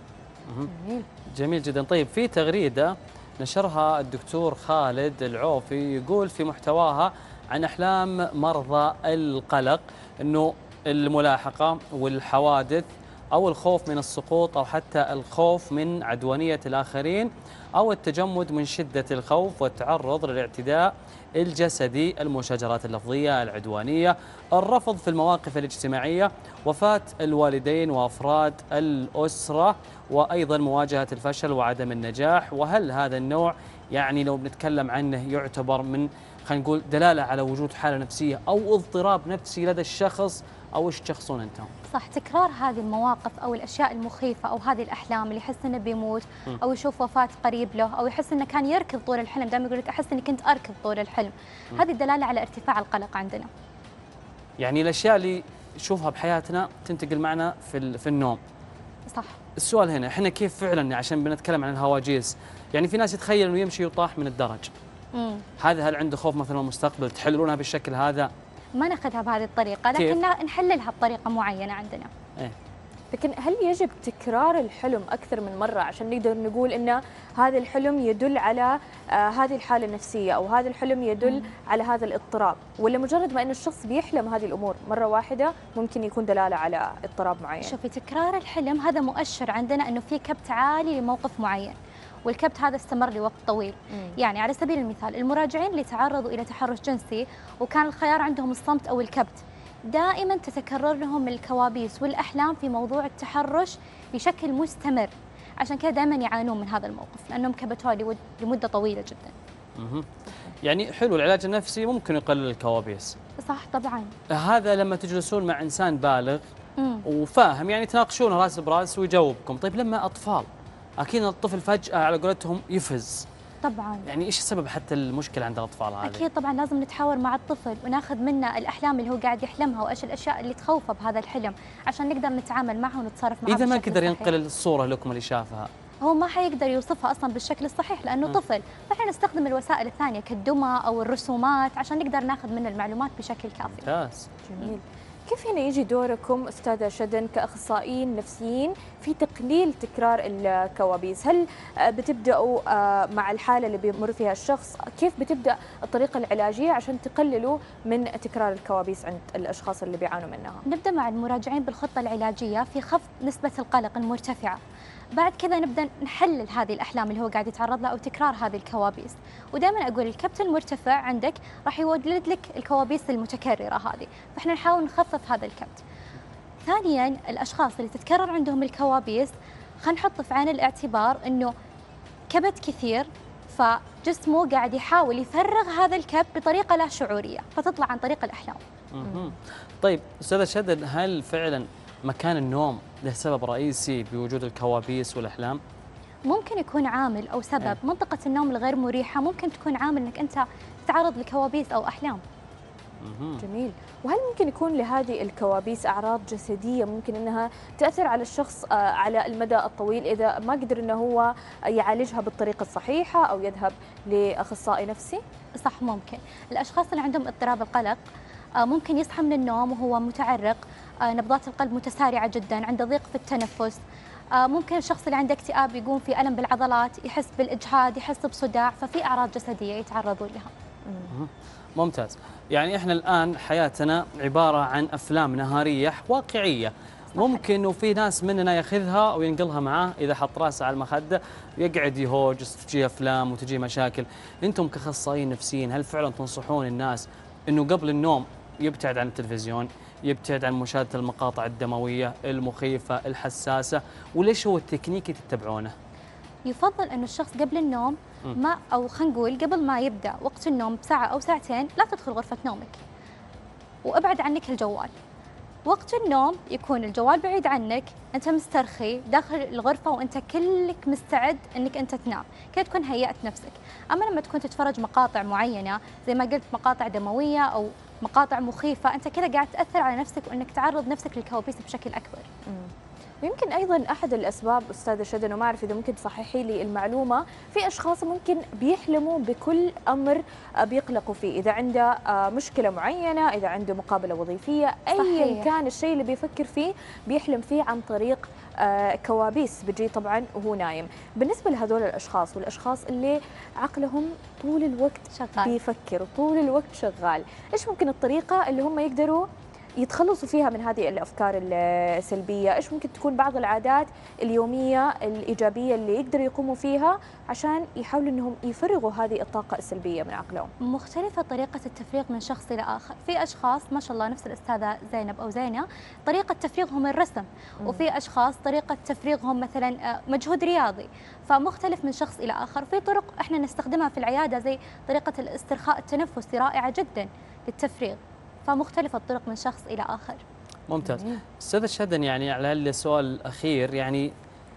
جميل جدا. طيب في تغريدة نشرها الدكتور خالد العوفي يقول في محتواها عن أحلام مرضى القلق أنه الملاحقة والحوادث أو الخوف من السقوط أو حتى الخوف من عدوانية الآخرين أو التجمد من شدة الخوف والتعرض للاعتداء الجسدي، المشاجرات اللفظية العدوانية، الرفض في المواقف الاجتماعية، وفاة الوالدين وأفراد الأسرة، وأيضا مواجهة الفشل وعدم النجاح. وهل هذا النوع يعني لو بنتكلم عنه يعتبر من خلينا نقول دلالة على وجود حالة نفسية أو اضطراب نفسي لدى الشخص، أو إيش تشخصون أنتم؟ صح، تكرار هذه المواقف أو الأشياء المخيفة أو هذه الأحلام اللي يحس إنه بيموت أو يشوف وفاة قريب له أو يحس إنه كان يركض طول الحلم، دائما يقول لك أحس إني كنت أركض طول الحلم. هذه دلالة على ارتفاع القلق عندنا. يعني الأشياء اللي نشوفها بحياتنا تنتقل معنا في النوم. صح. السؤال هنا احنا كيف فعلا، عشان بنتكلم عن الهواجيس، يعني في ناس يتخيل انه يمشي ويطاح من الدرج. هذا هل عنده خوف مثلا المستقبل؟ تحللونها بالشكل هذا؟ ما ناخذها بهذه الطريقة، لكن نحللها بطريقة معينة عندنا. لكن هل يجب تكرار الحلم أكثر من مرة عشان نقدر نقول إن هذا الحلم يدل على هذه الحالة النفسية أو هذا الحلم يدل على هذا الاضطراب، ولا مجرد ما إن الشخص بيحلم هذه الأمور مرة واحدة ممكن يكون دلالة على اضطراب معين؟ شوفي، تكرار الحلم هذا مؤشر عندنا إنه في كبت عالي لموقف معين، والكبت هذا استمر لوقت طويل. يعني على سبيل المثال المراجعين اللي تعرضوا إلى تحرش جنسي وكان الخيار عندهم الصمت أو الكبت، دائما تتكرر لهم الكوابيس والأحلام في موضوع التحرش بشكل مستمر، عشان كذا دائما يعانون من هذا الموقف لأنهم كبتوه لمدة طويلة جدا. يعني حلو، العلاج النفسي ممكن يقلل الكوابيس. صح طبعا. هذا لما تجلسون مع إنسان بالغ وفاهم، يعني تناقشون راس براس ويجاوبكم. طيب لما أطفال، أكيد الطفل فجأة على قولتهم يفز. طبعا. يعني ايش السبب حتى المشكله عند الاطفال هذه؟ اكيد طبعا لازم نتحاور مع الطفل وناخذ منه الاحلام اللي هو قاعد يحلمها وايش الاشياء اللي تخوفه بهذا الحلم عشان نقدر نتعامل معه ونتصرف معه. اذا ما قدر ينقل الصوره لكم اللي شافها، هو ما حيقدر يوصفها اصلا بالشكل الصحيح لانه طفل، فاحنا نستخدم الوسائل الثانيه كالدمى او الرسومات عشان نقدر ناخذ منه المعلومات بشكل كافي. ممتاز. جميل. كيف هنا يجي دوركم أستاذة شدن كأخصائيين نفسيين في تقليل تكرار الكوابيس؟ هل بتبدأوا مع الحالة اللي بيمر فيها الشخص، كيف بتبدأ الطريقة العلاجية عشان تقللوا من تكرار الكوابيس عند الأشخاص اللي بيعانوا منها؟ نبدأ مع المراجعين بالخطة العلاجية في خفض نسبة القلق المرتفعة، بعد كذا نبدأ نحلل هذه الأحلام اللي هو قاعد يتعرض لها أو تكرار هذه الكوابيس. ودائما أقول الكبت المرتفع عندك راح يولد لك الكوابيس المتكررة هذه، فإحنا نحاول نخفف هذا الكبت. ثانيا الأشخاص اللي تتكرر عندهم الكوابيس خلينا نحط في عين الاعتبار أنه كبت كثير، فجسمه قاعد يحاول يفرغ هذا الكبت بطريقة لا شعورية فتطلع عن طريق الأحلام. طيب أستاذة شدن، هل فعلا مكان النوم له سبب رئيسي بوجود الكوابيس والأحلام؟ ممكن يكون عامل أو سبب. منطقة النوم الغير مريحة ممكن تكون عامل أنك أنت تتعرض لكوابيس أو أحلام. جميل. وهل ممكن يكون لهذه الكوابيس أعراض جسدية ممكن أنها تأثر على الشخص على المدى الطويل إذا ما قدر أنه هو يعالجها بالطريقة الصحيحة أو يذهب لأخصائي نفسي؟ صح، ممكن. الأشخاص اللي عندهم اضطراب القلق ممكن يصحى من النوم وهو متعرق، نبضات القلب متسارعة جدا، عنده ضيق في التنفس، ممكن الشخص اللي عنده اكتئاب يقوم في ألم بالعضلات، يحس بالإجهاد، يحس بصداع، ففي أعراض جسدية يتعرضون لها. ممتاز. يعني احنا الآن حياتنا عبارة عن أفلام نهارية واقعية، ممكن وفي ناس مننا ياخذها وينقلها معاه، اذا حط راسه على المخده يقعد يهوج، تجي افلام وتجي مشاكل. انتم كاخصائيين نفسيين هل فعلا تنصحون الناس انه قبل النوم يبتعد عن التلفزيون، يبتعد عن مشاهده المقاطع الدمويه المخيفه الحساسه، وليش هو التكنيك اللي تتبعونه؟ يفضل انه الشخص قبل النوم ما، او خلينا نقول قبل ما يبدا وقت النوم بساعه او ساعتين لا تدخل غرفه نومك، وابعد عنك الجوال. وقت النوم يكون الجوال بعيد عنك، انت مسترخي داخل الغرفه وانت كلك مستعد انك انت تنام، كذا تكون هيأت نفسك. اما لما تكون تتفرج مقاطع معينه زي ما قلت مقاطع دمويه او مقاطع مخيفه، انت كذا قاعد تاثر على نفسك وانك تعرض نفسك للكوابيس بشكل اكبر. ويمكن ايضا احد الاسباب استاذه شدن، وما اعرف اذا ممكن تصححي لي المعلومه، في اشخاص ممكن بيحلموا بكل امر بيقلقوا فيه، اذا عنده مشكله معينه، اذا عنده مقابله وظيفيه، ايا كان الشيء اللي بيفكر فيه بيحلم فيه عن طريق كوابيس بتجي طبعا وهو نايم. بالنسبه لهذول الاشخاص والاشخاص اللي عقلهم طول الوقت شغال بيفكر وطول الوقت شغال، ايش ممكن الطريقه اللي هم يقدروا يتخلصوا فيها من هذه الأفكار السلبية؟ إيش ممكن تكون بعض العادات اليومية الإيجابية اللي يقدروا يقوموا فيها عشان يحاولوا أنهم يفرغوا هذه الطاقة السلبية من عقلهم؟ مختلفة طريقة التفريغ من شخص إلى آخر. في أشخاص ما شاء الله نفس الأستاذة زينب أو زينة طريقة تفريغهم الرسم، وفي أشخاص طريقة تفريغهم مثلا مجهود رياضي، فمختلف من شخص إلى آخر. في طرق إحنا نستخدمها في العيادة زي طريقة الاسترخاء التنفسي رائعة جدا للتفريغ، فمختلفة الطرق من شخص إلى آخر. ممتاز. أستاذة شدن، يعني على السؤال الأخير، يعني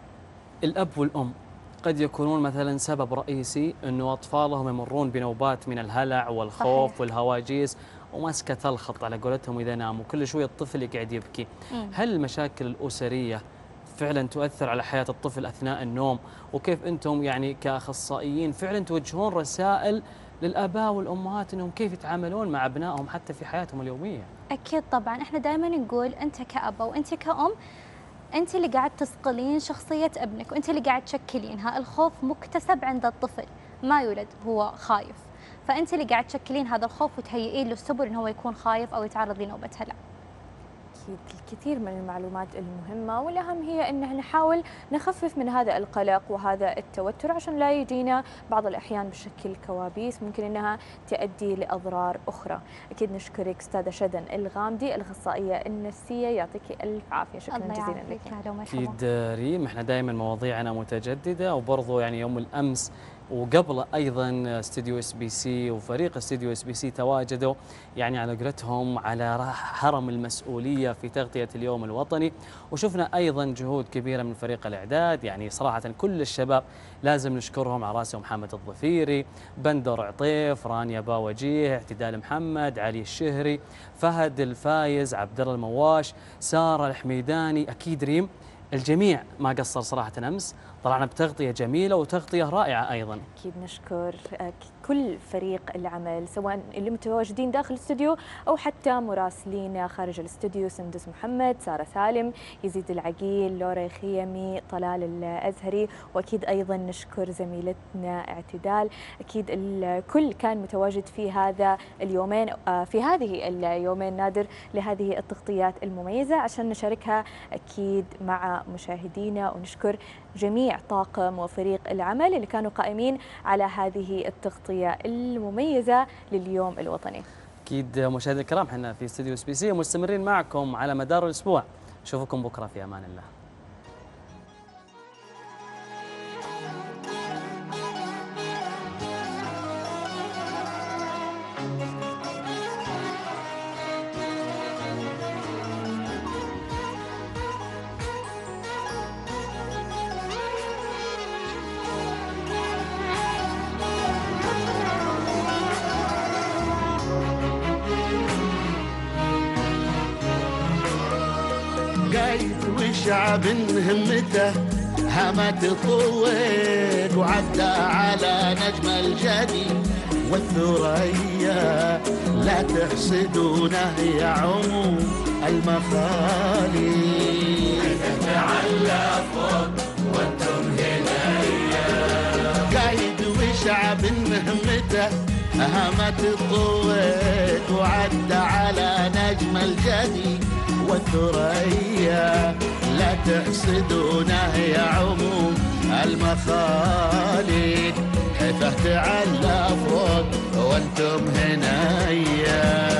الأب والأم قد يكونون مثلا سبب رئيسي أنه أطفالهم يمرون بنوبات من الهلع والخوف صحيح. والهواجيس ومسكة الخط على قولتهم إذا ناموا، كل شوية الطفل يقعد يبكي. هل المشاكل الأسرية فعلا تؤثر على حياة الطفل أثناء النوم؟ وكيف أنتم يعني كأخصائيين فعلا توجهون رسائل للآباء والأمهات أنهم كيف يتعاملون مع أبنائهم حتى في حياتهم اليومية؟ أكيد طبعا، إحنا دائما نقول أنت كأب وأنت كأم أنت اللي قاعد تصقلين شخصية ابنك، وأنت اللي قاعد تشكلينها. الخوف مكتسب عند الطفل، ما يولد هو خايف، فأنت اللي قاعد تشكلين هذا الخوف وتهيئين له السبل إنه هو يكون خايف أو يتعرض لنوبة هلع. الكثير من المعلومات المهمة، والأهم هي أن نحاول نخفف من هذا القلق وهذا التوتر عشان لا يجينا بعض الأحيان بشكل كوابيس ممكن أنها تؤدي لأضرار أخرى. أكيد نشكرك أستاذة شدن الغامدي الأخصائية النفسية، يعطيك ألف عافية. شكرا جزيلا لك. أكيد ريم، احنا دائما مواضيعنا متجددة، وبرضو يعني يوم الأمس وقبل ايضا استديو اس بي سي وفريق استديو اس بي سي تواجدوا يعني على قولتهم على هرم المسؤوليه في تغطيه اليوم الوطني، وشفنا ايضا جهود كبيره من فريق الاعداد. يعني صراحه كل الشباب لازم نشكرهم، على راسهم محمد الظفيري، بندر عطيف، رانيا باوجيه، اعتدال محمد، علي الشهري، فهد الفايز، عبد الله المواش، ساره الحميداني. اكيد ريم الجميع ما قصر صراحة أمس، طلعنا بتغطية جميلة وتغطية رائعة أيضا. أكيد نشكر كل فريق العمل سواء اللي متواجدين داخل الاستوديو أو حتى مراسلين خارج الاستوديو، سندس محمد، سارة سالم، يزيد العقيل، لورا خيمي، طلال الأزهري، وأكيد أيضا نشكر زميلتنا اعتدال. أكيد الكل كان متواجد في هذا اليومين، في هذه اليومين نادر لهذه التغطيات المميزة عشان نشاركها أكيد مع مشاهدينا، ونشكر جميع طاقم وفريق العمل اللي كانوا قائمين على هذه التغطية المميزة لليوم الوطني. أكيد مشاهدينا الكرام، احنا في استديو اس بي سي مستمرين معكم على مدار الأسبوع، نشوفكم بكرة في أمان الله. شعب همته هما تطوق وعدى على نجم الجدي والثريا، لا تحسدونه يا عمو المخالي تعلى فوق وانتم هنايا قايد وشعب مهمته هامت الطويق وعدى على نجم الجدي والثريا لا تحسدونه يا عموم المخالي حيثه تعلى فوق وانتم هنايا